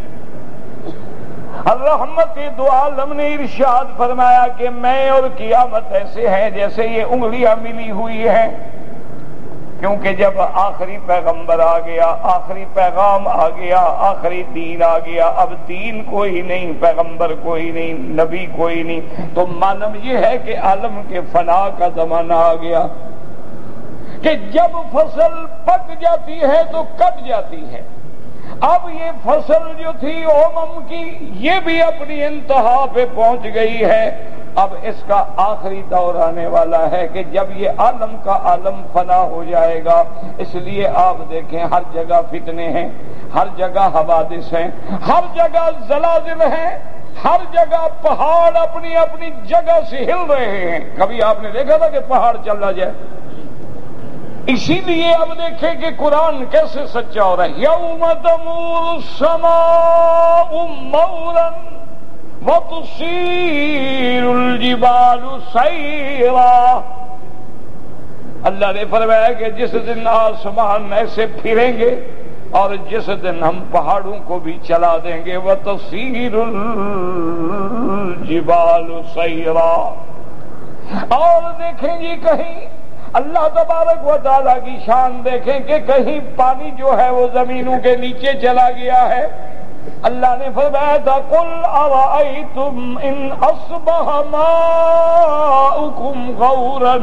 [SPEAKER 1] رحمت دو عالم نے ارشاد فرمایا کہ میں اور قیامت ایسے ہیں جیسے یہ انگلیاں ملی ہوئی ہیں، کیونکہ جب آخری پیغمبر آ گیا، آخری پیغام آ گیا، آخری دین آ گیا، اب دین کوئی نہیں، پیغمبر کوئی نہیں، نبی کوئی نہیں، تو معلوم یہ ہے کہ عالم کے فنا کا زمانہ آ گیا، کہ جب فصل پک جاتی ہے تو کٹ جاتی ہے۔ اب یہ فصل جو تھی کی یہ بھی اپنی انتہا پہ پہنچ گئی ہے، اب اس کا آخری دور آنے والا ہے کہ جب یہ عالم کا عالم فنا ہو جائے گا۔ اس لیے آپ دیکھیں ہر جگہ فتنے ہیں، ہر جگہ حوادث ہیں، ہر جگہ زلازل ہیں، ہر جگہ پہاڑ اپنی اپنی جگہ سے ہل رہے ہیں۔ کبھی آپ نے دیکھا تھا کہ پہاڑ چلا جائے؟ اسی لیے اب دیکھیں کہ قرآن کیسے سچا ہو رہا ہے۔ یوم تمور السماء مورا وتصیر الجبال سیرا، اللہ نے فرمایا کہ جس دن آسمان ایسے پھریں گے اور جس دن ہم پہاڑوں کو بھی چلا دیں گے، وتصیر الجبال سیرا۔ اور دیکھیں جی کہیں اللہ تبارک و تعالیٰ کی شان دیکھیں کہ کہیں پانی جو ہے وہ زمینوں کے نیچے چلا گیا ہے۔ اللہ نے فرمایا تھا قل ارأیتم ان اصبح ماؤکم غورا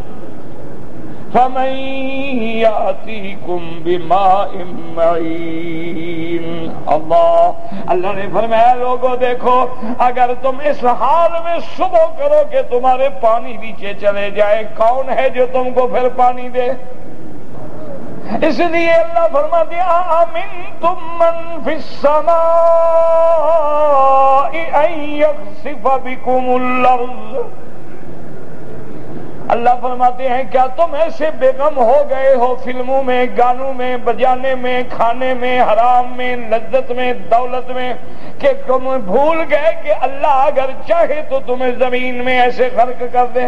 [SPEAKER 1] فمن یأتیکم بماء معین۔ اللہ نے فرمایا لوگوں دیکھو، اگر تم اس حال میں صبح کرو کہ تمہارے پانی نیچے چلے جائے، کون ہے جو تم کو پھر پانی دے؟ اس لیے اللہ فرماتے ہیں آمنتم من فی السماء ان یخسف بکم الارض، اللہ فرماتے ہیں کیا تم ایسے بے غم ہو گئے ہو فلموں میں، گانوں میں، بجانے میں، کھانے میں، حرام میں، لذت میں، دولت میں، کہ تم بھول گئے کہ اللہ اگر چاہے تو تمہیں زمین میں ایسے غرق کر دے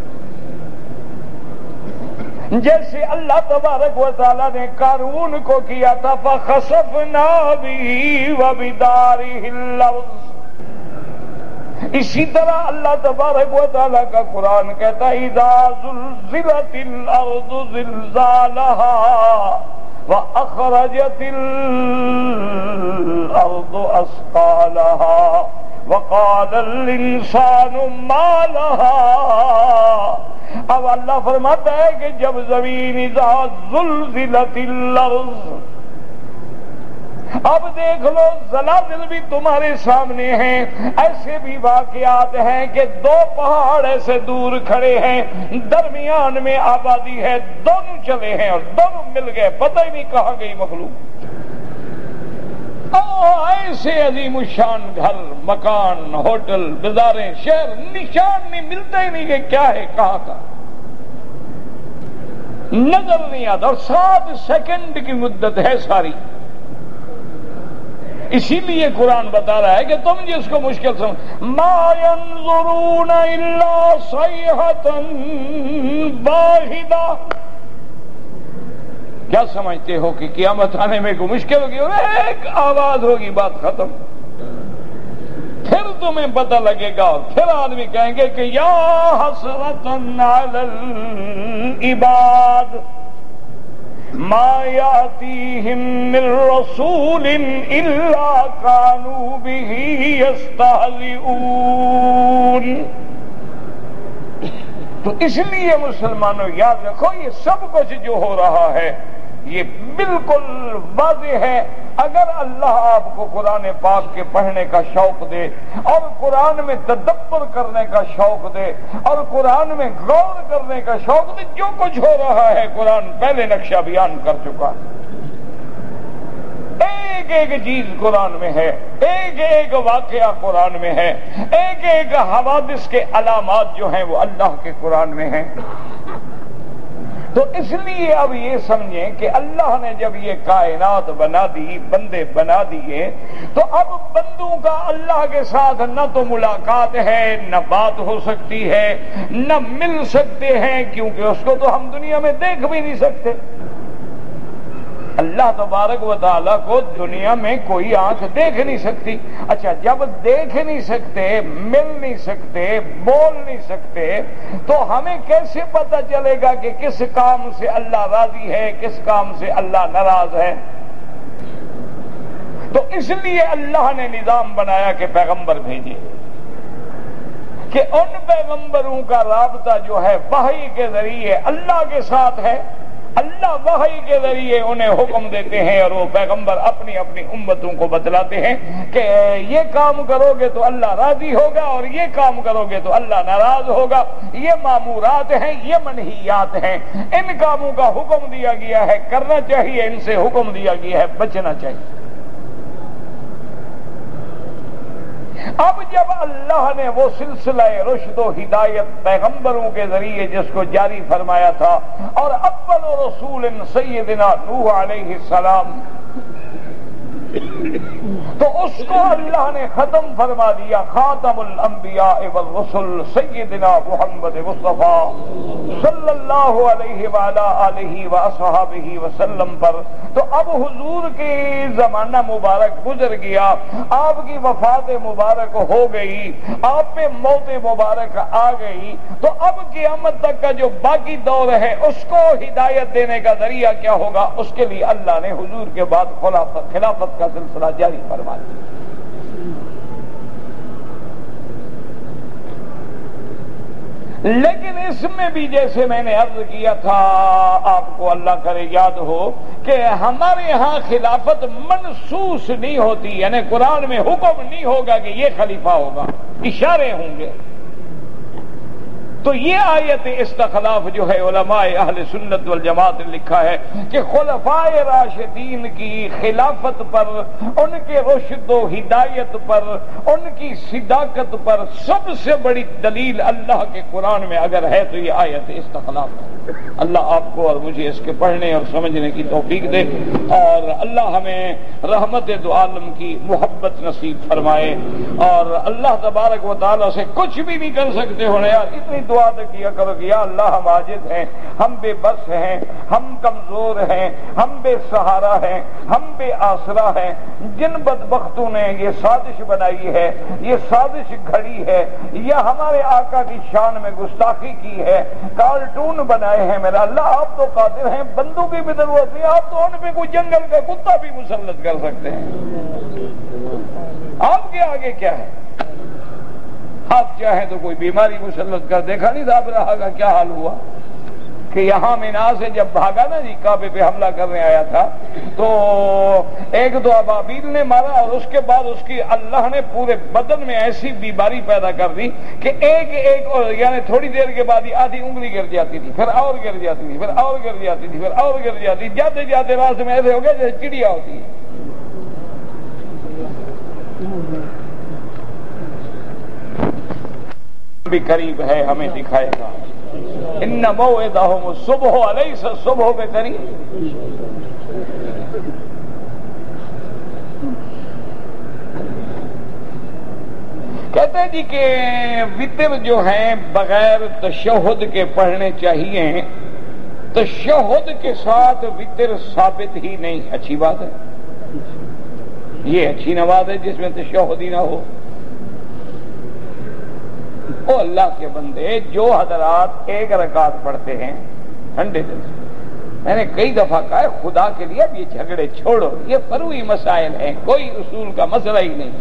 [SPEAKER 1] جیسے اللہ تبارک و تعالیٰ نے قارون کو کیا تھا فَخَسَفْنَا بِهِ وَبِدَارِهِ الْأَرْضَ۔ اسی طرح اللہ تبارک و تعالیٰ کا قرآن کہتا ہے اِذَا زُلْزِلَتِ الْأَرْضُ زِلْزَالَهَا وَأَخْرَجَتِ الْأَرْضُ أَثْقَالَهَا وَقَالَ الْإِنسَانُ مَا لَهَا۔ اب اللہ فرماتا ہے کہ جب زمین اذا زلزلت الارض، اب دیکھ لو زلازل بھی تمہارے سامنے ہیں، ایسے بھی واقعات ہیں کہ دو پہاڑ ایسے دور کھڑے ہیں، درمیان میں آبادی ہے، دونوں چلے ہیں اور دونوں مل گئے، پتہ ہی نہیں کہاں گئی مخلوق۔ ایسے عظیم الشان گھر، مکان، ہوٹل، بازاریں، شہر، نشان نہیں ملتا ہی نہیں کہ کیا ہے کہاں کا، نظر نہیں آتا، اور 7 سیکنڈ کی مدت ہے ساری۔ اسی لیے قرآن بتا رہا ہے کہ تم جس کو مشکل سمجھ ما ينظرون الا صيحة واحدة، کیا سمجھتے ہو کہ قیامت آنے میں کوئی مشکل ہوگی اور ایک آواز ہوگی بات ختم، پھر تمہیں پتہ لگے گا اور پھر آدمی کہیں گے کہ یا حسرۃ علی العباد ما یاتیہم من رسول الا کانوا بہ یستہزئون۔ تو اس لیے مسلمانوں یاد رکھو یہ سب کچھ جو ہو رہا ہے یہ بالکل واضح ہے۔ اگر اللہ آپ کو قرآن پاک کے پڑھنے کا شوق دے اور قرآن میں تدبر کرنے کا شوق دے اور قرآن میں غور کرنے کا شوق دے، جو کچھ ہو رہا ہے قرآن پہلے نقشہ بیان کر چکا، ایک ایک چیز قرآن میں ہے، ایک ایک واقعہ قرآن میں ہے، ایک ایک حوادث کے علامات جو ہیں وہ اللہ کے قرآن میں ہیں۔ تو اس لیے اب یہ سمجھیں کہ اللہ نے جب یہ کائنات بنا دی، بندے بنا دیے، تو اب بندوں کا اللہ کے ساتھ نہ تو ملاقات ہے، نہ بات ہو سکتی ہے، نہ مل سکتے ہیں، کیونکہ اس کو تو ہم دنیا میں دیکھ بھی نہیں سکتے۔ اللہ تبارک و تعالیٰ کو دنیا میں کوئی آنکھ دیکھ نہیں سکتی۔ اچھا جب دیکھ نہیں سکتے، مل نہیں سکتے، بول نہیں سکتے، تو ہمیں کیسے پتہ چلے گا کہ کس کام سے اللہ راضی ہے، کس کام سے اللہ ناراض ہے؟ تو اس لیے اللہ نے نظام بنایا کہ پیغمبر بھیجے، کہ ان پیغمبروں کا رابطہ جو ہے وحی کے ذریعے اللہ کے ساتھ ہے۔ اللہ وحی کے ذریعے انہیں حکم دیتے ہیں اور وہ پیغمبر اپنی اپنی امتوں کو بتلاتے ہیں کہ یہ کام کرو گے تو اللہ راضی ہوگا اور یہ کام کرو گے تو اللہ ناراض ہوگا، یہ مامورات ہیں، یہ منہیات ہیں، ان کاموں کا حکم دیا گیا ہے کرنا چاہیے، ان سے حکم دیا گیا ہے بچنا چاہیے۔ اب جب اللہ نے وہ سلسلہ رشد و ہدایت پیغمبروں کے ذریعے جس کو جاری فرمایا تھا، اور اول رسول سیدنا نوح علیہ السلام، تو اس کو اللہ نے ختم فرما دیا خاتم الانبیاء والرسل سیدنا محمد مصطفیٰ صلی اللہ علیہ وآلہ آلہ وصحبہ وسلم پر۔ تو اب حضور کی زمانہ مبارک گزر گیا، آپ کی وفات مبارک ہو گئی، آپ پہ موت مبارک آ گئی، تو اب قیامت تک کا جو باقی دور ہے اس کو ہدایت دینے کا ذریعہ کیا ہوگا؟ اس کے لیے اللہ نے حضور کے بعد خلافت کا سلسلہ جاری فرما دیا۔ لیکن اس میں بھی جیسے میں نے عرض کیا تھا، آپ کو اللہ کرے یاد ہو کہ ہمارے ہاں خلافت منصوص نہیں ہوتی، یعنی قرآن میں حکم نہیں ہوگا کہ یہ خلیفہ ہوگا، اشارے ہوں گے۔ تو یہ آیت استخلاف جو ہے علماء اہل سنت والجماعت نے لکھا ہے کہ خلفائے راشدین کی خلافت پر، ان کے رشد و ہدایت پر، ان کی صداقت پر سب سے بڑی دلیل اللہ کے قرآن میں اگر ہے تو یہ آیت استخلاف ہے۔ اللہ آپ کو اور مجھے اس کے پڑھنے اور سمجھنے کی توفیق دے، اور اللہ ہمیں رحمت دو عالم کی محبت نصیب فرمائے، اور اللہ تبارک و تعالیٰ سے کچھ بھی نہیں کر سکتے ہونے یار اتنی دعا تو کیا کرو کہ یا اللہ ہم عاجز ہیں، ہم بے بس ہیں، ہم کمزور ہیں، ہم بے سہارا ہیں، ہم بے آسرا ہیں۔ جن بدبختوں نے یہ سازش بنائی ہے، یہ سازش گھڑی ہے، یا ہمارے آقا کی شان میں گستاخی کی ہے، کارٹون بنائے ہیں، میرا اللہ آپ تو قادر ہیں، بندوں کی بھی ضرورت نہیں، آپ تو ان پہ کوئی جنگل کا کتا بھی مسلط کر سکتے ہیں، آپ کے آگے کیا ہے؟ آپ چاہیں تو کوئی بیماری مسلط کر، دیکھا نہیں صاحب رہا کا کیا حال ہوا کہ یہاں مینا سے جب بھاگا نا جی کعبے پہ حملہ کرنے آیا تھا تو ایک دو ابابیل نے مارا، اور اس کے بعد اس کی اللہ نے پورے بدن میں ایسی بیماری پیدا کر دی کہ ایک یعنی تھوڑی دیر کے بعد ہی آدھی انگلی گر جاتی تھی، پھر اور گر جاتی تھی، پھر اور گر جاتی تھی، پھر اور گر جاتی تھی، جاتے جاتے راستے میں ایسے ہو گیا جیسے چڑیا ہوتی ہے۔ بھی قریب ہے، ہمیں دکھائے گا۔ ان موعدہم الصبح الیس الصبح بقریب۔ کہتے ہیں جی کہ وتر جو ہیں بغیر تشہد کے پڑھنے چاہیے، تشہد کے ساتھ وتر ثابت ہی نہیں۔ اچھی بات ہے، یہ اچھی نماز ہے جس میں تشہد ہی نہ ہو۔ او اللہ کے بندے، جو حضرات ایک رکعت پڑھتے ہیں ٹھنڈے دل سے، میں نے کئی دفعہ کہا ہے خدا کے لیے اب یہ جھگڑے چھوڑو، یہ فروعی مسائل ہیں، کوئی اصول کا مسئلہ ہی نہیں۔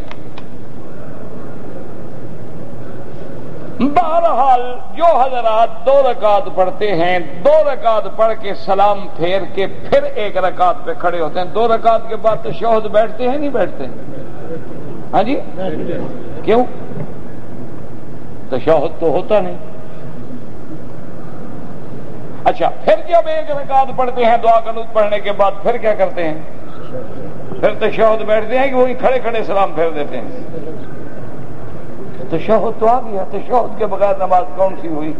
[SPEAKER 1] بہرحال جو حضرات 2 رکعت پڑھتے ہیں، 2 رکعت پڑھ کے سلام پھیر کے پھر ایک رکعت پہ کھڑے ہوتے ہیں، 2 رکعت کے بعد تشہد بیٹھتے ہیں نہیں بیٹھتے؟ ہاں جی، کیوں؟ تشہد تو ہوتا نہیں۔ اچھا، پھر جب ایک رکعت پڑھتے ہیں دعا قنوت پڑھنے کے بعد پھر کیا کرتے ہیں؟ پھر تشہد بیٹھتے ہیں کہ وہی کھڑے کھڑے سلام پھیر دیتے ہیں؟ تشہد تو آ گیا، تشہد کے بغیر نماز کون سی ہوئی؟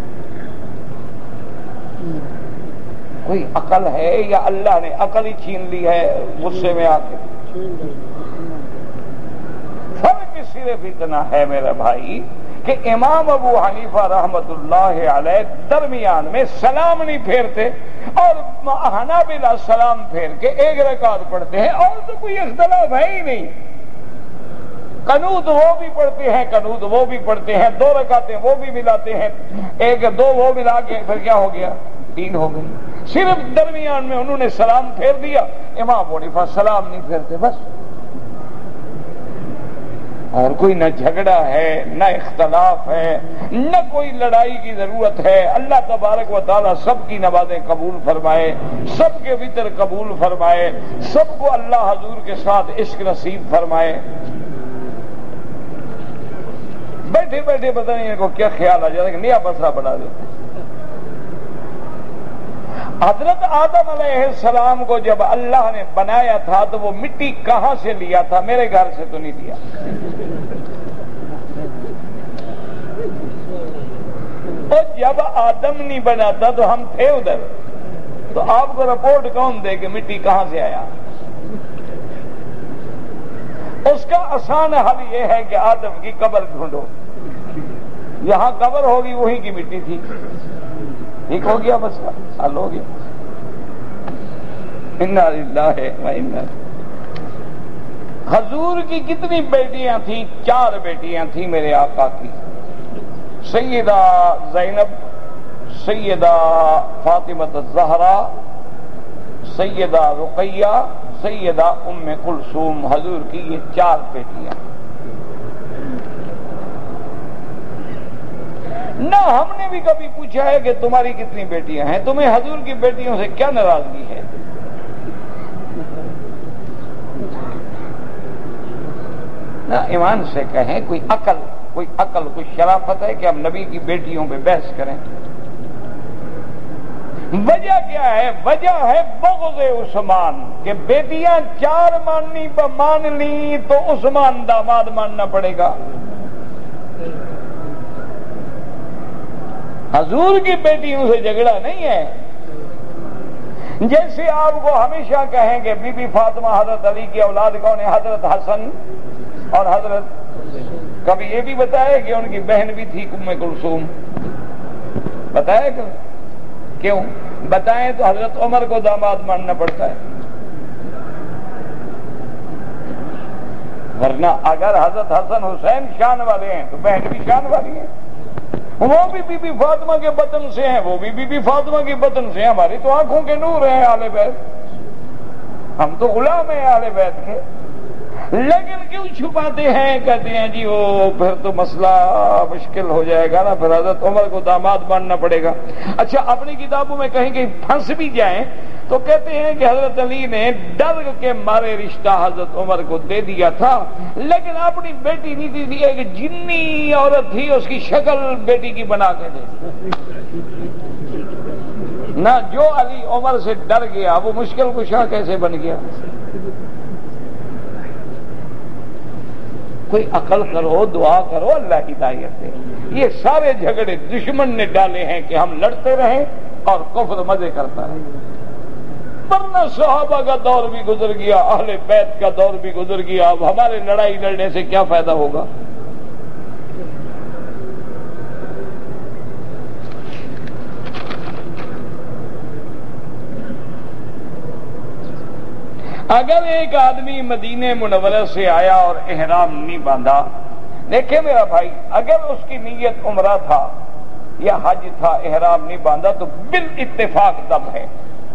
[SPEAKER 1] کوئی عقل ہے یا اللہ نے عقل ہی چھین لی ہے غصے میں آ کے؟ فرق صرف اتنا ہے میرا بھائی کہ امام ابو حنیفہ رحمت اللہ علیہ درمیان میں سلام نہیں پھیرتے، اور حنابلہ سلام پھیر کے ایک رکعت پڑھتے ہیں، اور تو کوئی اختلاف ہے ہی نہیں۔ قنوت وہ بھی پڑھتے ہیں، قنوت وہ بھی پڑھتے ہیں، 2 رکعتیں وہ بھی ملاتے ہیں، 1 2 وہ ملا کے پھر کیا ہو گیا؟ 3 ہو گئی۔ صرف درمیان میں انہوں نے سلام پھیر دیا، امام ابو حنیفہ سلام نہیں پھیرتے، بس۔ اور کوئی نہ جھگڑا ہے، نہ اختلاف ہے، نہ کوئی لڑائی کی ضرورت ہے۔ اللہ تبارک و تعالیٰ سب کی نمازیں قبول فرمائے، سب کے وتر قبول فرمائے، سب کو اللہ حضور کے ساتھ عشق نصیب فرمائے۔ بیٹھے بیٹھے پتہ نہیں ان کو کیا خیال آ جاتا ہے کہ نیا مسئلہ بنا دیتے ہیں۔ حضرت آدم علیہ السلام کو جب اللہ نے بنایا تھا تو وہ مٹی کہاں سے لیا تھا؟ میرے گھر سے تو نہیں لیا۔ اور جب آدم نہیں بنا تھا تو ہم تھے ادھر، تو آپ کو رپورٹ کون دے کہ مٹی کہاں سے آیا؟ اس کا آسان حل یہ ہے کہ آدم کی قبر ڈھونڈو، یہاں قبر ہوگی وہیں کی مٹی تھی، ٹھیک ہو گیا، بس حل ہو گیا۔ انا للہ و انا۔ حضور کی کتنی بیٹیاں تھیں؟ 4 بیٹیاں تھیں میرے آقا کی، سیدہ زینب، سیدہ فاطمہ الزہرا، سیدہ رقیہ، سیدہ ام کلثوم۔ حضور کی یہ 4 بیٹیاں۔ نہ ہم نے بھی کبھی پوچھا ہے کہ تمہاری کتنی بیٹیاں ہیں، تمہیں حضور کی بیٹیوں سے کیا ناراضگی ہے؟ نہ ایمان سے کہیں، کوئی عقل کوئی عقل، کوئی شرافت ہے کہ ہم نبی کی بیٹیوں پہ بحث کریں؟ وجہ کیا ہے؟ وجہ ہے بغض عثمان، کہ بیٹیاں چار مان لی تو عثمان داماد ماننا پڑے گا۔ حضور کی بیٹیوں سے جھگڑا نہیں ہے۔ جیسے آپ کو ہمیشہ کہیں کہ بی بی فاطمہ حضرت علی کی اولاد کون ہے؟ حضرت حسن اور حضرت، کبھی یہ بھی بتایا کہ ان کی بہن بھی تھی ام کلثوم؟ بتایا کہ کیوں؟ بتائیں تو حضرت عمر کو داماد ماننا پڑتا ہے، ورنہ اگر حضرت حسن حسین شان والے ہیں تو بہن بھی شان والی ہیں۔ وہ بھی بی بی فاطمہ کے بطن سے ہیں، وہ بھی بی بی فاطمہ کے بطن سے ہیں۔ ہماری تو آنکھوں کے نور ہیں اہل بیت، ہم تو غلام ہیں اہل بیت کے، لیکن کیوں چھپاتے ہیں؟ کہتے ہیں جی وہ پھر تو مسئلہ مشکل ہو جائے گا نا، پھر حضرت عمر کو داماد ماننا پڑے گا۔ اچھا، اپنی کتابوں میں کہیں کہ پھنس بھی جائیں تو کہتے ہیں کہ حضرت علی نے ڈر کے مارے رشتہ حضرت عمر کو دے دیا تھا، لیکن اپنی بیٹی نہیں دی تھی، ایک جنی عورت تھی اس کی شکل بیٹی کی بنا کے دے دی نہ۔ جو علی عمر سے ڈر گیا وہ مشکل کشا کیسے بن گیا؟ کوئی عقل کرو، دعا کرو، اللہ ہدایت دے۔ یہ سارے جھگڑے دشمن نے ڈالے ہیں کہ ہم لڑتے رہیں اور کفر مزے کرتا رہے، ورنہ صحابہ کا دور بھی گزر گیا، اہل بیت کا دور بھی گزر گیا، اب ہمارے لڑائی لڑنے سے کیا فائدہ ہوگا؟ اگر ایک آدمی مدینہ منورہ سے آیا اور احرام نہیں باندھا، دیکھیں میرا بھائی، اگر اس کی نیت عمرہ تھا یا حج تھا، احرام نہیں باندھا تو بالاتفاق دم ہے۔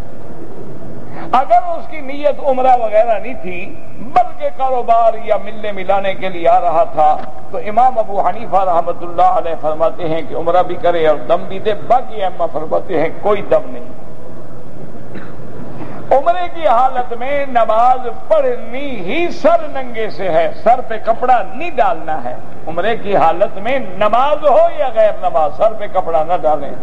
[SPEAKER 1] اگر اس کی نیت عمرہ وغیرہ نہیں تھی بلکہ کاروبار یا ملنے ملانے کے لیے آ رہا تھا تو امام ابو حنیفہ رحمۃ اللہ علیہ فرماتے ہیں کہ عمرہ بھی کرے اور دم بھی دے، باقی ائمہ فرماتے ہیں کوئی دم نہیں۔ عمرے کی حالت میں نماز پڑھنی ہی سر ننگے سے ہے، سر پہ کپڑا نہیں ڈالنا ہے۔ عمرے کی حالت میں نماز ہو یا غیر نماز، سر پہ کپڑا نہ ڈالیں۔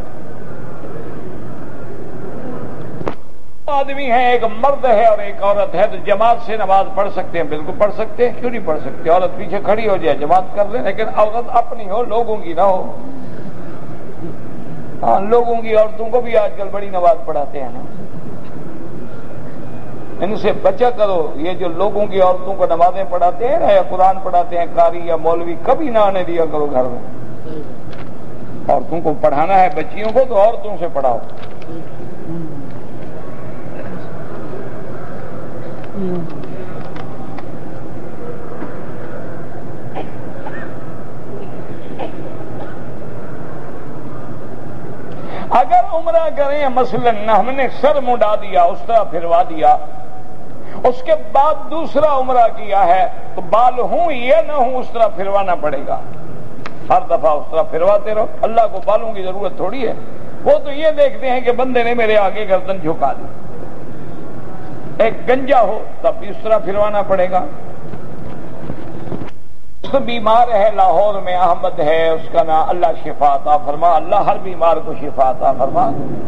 [SPEAKER 1] آدمی ہے، ایک مرد ہے اور ایک عورت ہے، تو جماعت سے نماز پڑھ سکتے ہیں؟ بالکل پڑھ سکتے ہیں، کیوں نہیں پڑھ سکتے؟ عورت پیچھے کھڑی ہو جائے جماعت کر لیں، لیکن عورت اپنی ہو، لوگوں کی نہ ہو۔ ہاں، لوگوں کی عورتوں کو بھی آج کل بڑی نماز پڑھاتے ہیں نا، ان سے بچا کرو۔ یہ جو لوگوں کی عورتوں کو نمازیں پڑھاتے ہیں یا قرآن پڑھاتے ہیں قاری یا مولوی، کبھی نہ آنے دیا کرو گھر میں۔ عورتوں کو پڑھانا ہے، بچیوں کو تو عورتوں سے پڑھاؤ۔ اگر عمرہ کریں مثلاً ہم نے سر منڈا دیا، اس طرح پھروا دیا، اس کے بعد دوسرا عمرہ کیا ہے تو بال ہوں یا نہ ہوں اس طرح پھروانا پڑے گا۔ ہر دفعہ اس طرح پھرواتے رہو، اللہ کو بالوں کی ضرورت تھوڑی ہے، وہ تو یہ دیکھتے ہیں کہ بندے نے میرے آگے گردن جھکا دی۔ ایک گنجا ہو تب بھی اس طرح پھروانا پڑے گا۔ بیمار ہے لاہور میں، احمد ہے اس کا نام، اللہ شفا عطا فرما، اللہ ہر بیمار کو شفا عطا فرما۔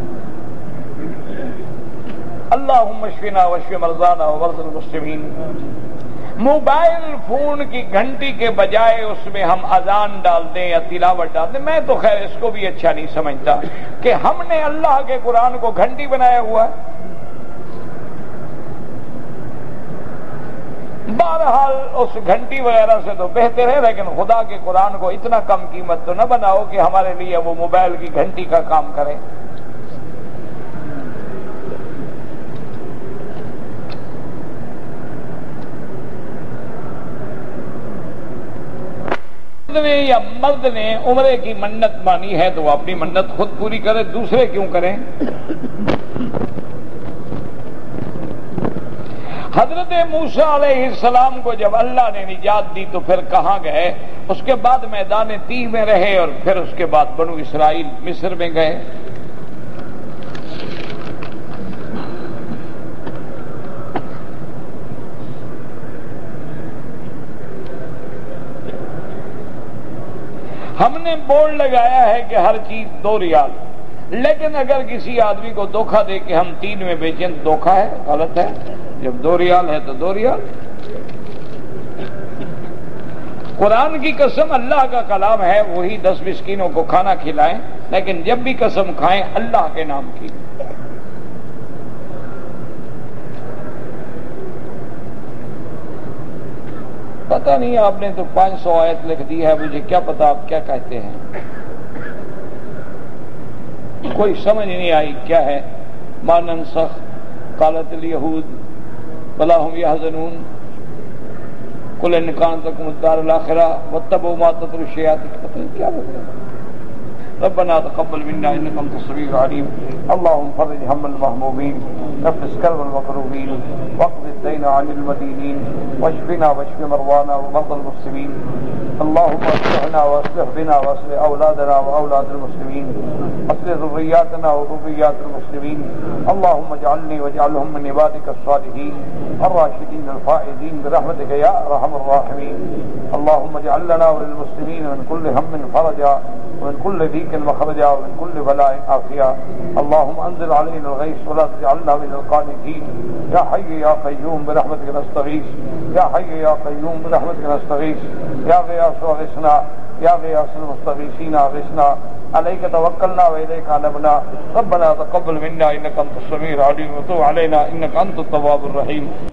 [SPEAKER 1] اللہم اشفنا واشف مرضانا ومرضى المسلمین۔ موبائل فون کی گھنٹی کے بجائے اس میں ہم اذان ڈال دیں یا تلاوت ڈال دیں، میں تو خیر اس کو بھی اچھا نہیں سمجھتا کہ ہم نے اللہ کے قرآن کو گھنٹی بنایا ہوا ہے۔ بہرحال اس گھنٹی وغیرہ سے تو بہتر ہے، لیکن خدا کے قرآن کو اتنا کم قیمت تو نہ بناؤ کہ ہمارے لیے وہ موبائل کی گھنٹی کا کام کرے۔ یا مرد نے عمرے کی منت مانی ہے تو وہ اپنی منت خود پوری کرے، دوسرے کیوں کریں؟ حضرت موسیٰ علیہ السلام کو جب اللہ نے نجات دی تو پھر کہاں گئے؟ اس کے بعد میدان تیہ میں رہے اور پھر اس کے بعد بنو اسرائیل مصر میں گئے۔ ہم نے بورڈ لگایا ہے کہ ہر چیز 2 ریال، لیکن اگر کسی آدمی کو دھوکہ دے کہ ہم 3 میں بیچیں تو دھوکہ ہے، غلط ہے۔ جب 2 ریال ہے تو 2 ریال۔ قرآن کی قسم اللہ کا کلام ہے، وہی 10 مسکینوں کو کھانا کھلائیں، لیکن جب بھی قسم کھائیں اللہ کے نام کی۔ پتہ نہیں آپ نے تو 500 آیت لکھ دی ہے، مجھے کیا پتا آپ کیا کہتے ہیں، کوئی سمجھ نہیں آئی کیا ہے۔ ما ننسخ قالت الیہود ولا هم یحزنون قل ان کانت لکم الدار الاخرہ واتبعوا ما تتلو الشیاطین، پتہ نہیں کیا بتا۔ ربنا تقبل منا انك انت السميع العليم، اللهم فرج هم المهمومين، نفس كرب المكروبين، واقض الدين عن المدينين، واشفنا واشف مرضانا ومرضى المسلمين، اللهم اصلحنا واصلح بنا واصلح اولادنا واولاد المسلمين، اصلح ذرياتنا وذريات المسلمين، اللهم اجعلني واجعلهم من عبادك الصالحين الراشدين الفائزين برحمتك يا ارحم الراحمين، اللهم اجعل لنا وللمسلمين من كل هم فرجا ومن كل ضيق مخرجا ومن كل بلاء عافيا، اللهم انزل علينا الغيث ولا تجعلنا من القانطين، يا حي يا قيوم برحمتك نستغيث، يا حي يا قيوم برحمتك نستغيث، يا غياث اغثنا، يا غياث المستغيثين اغثنا، عليك توكلنا واليك انبنا، ربنا تقبل منا انك انت السميع العليم وتب علينا انك انت التواب الرحيم۔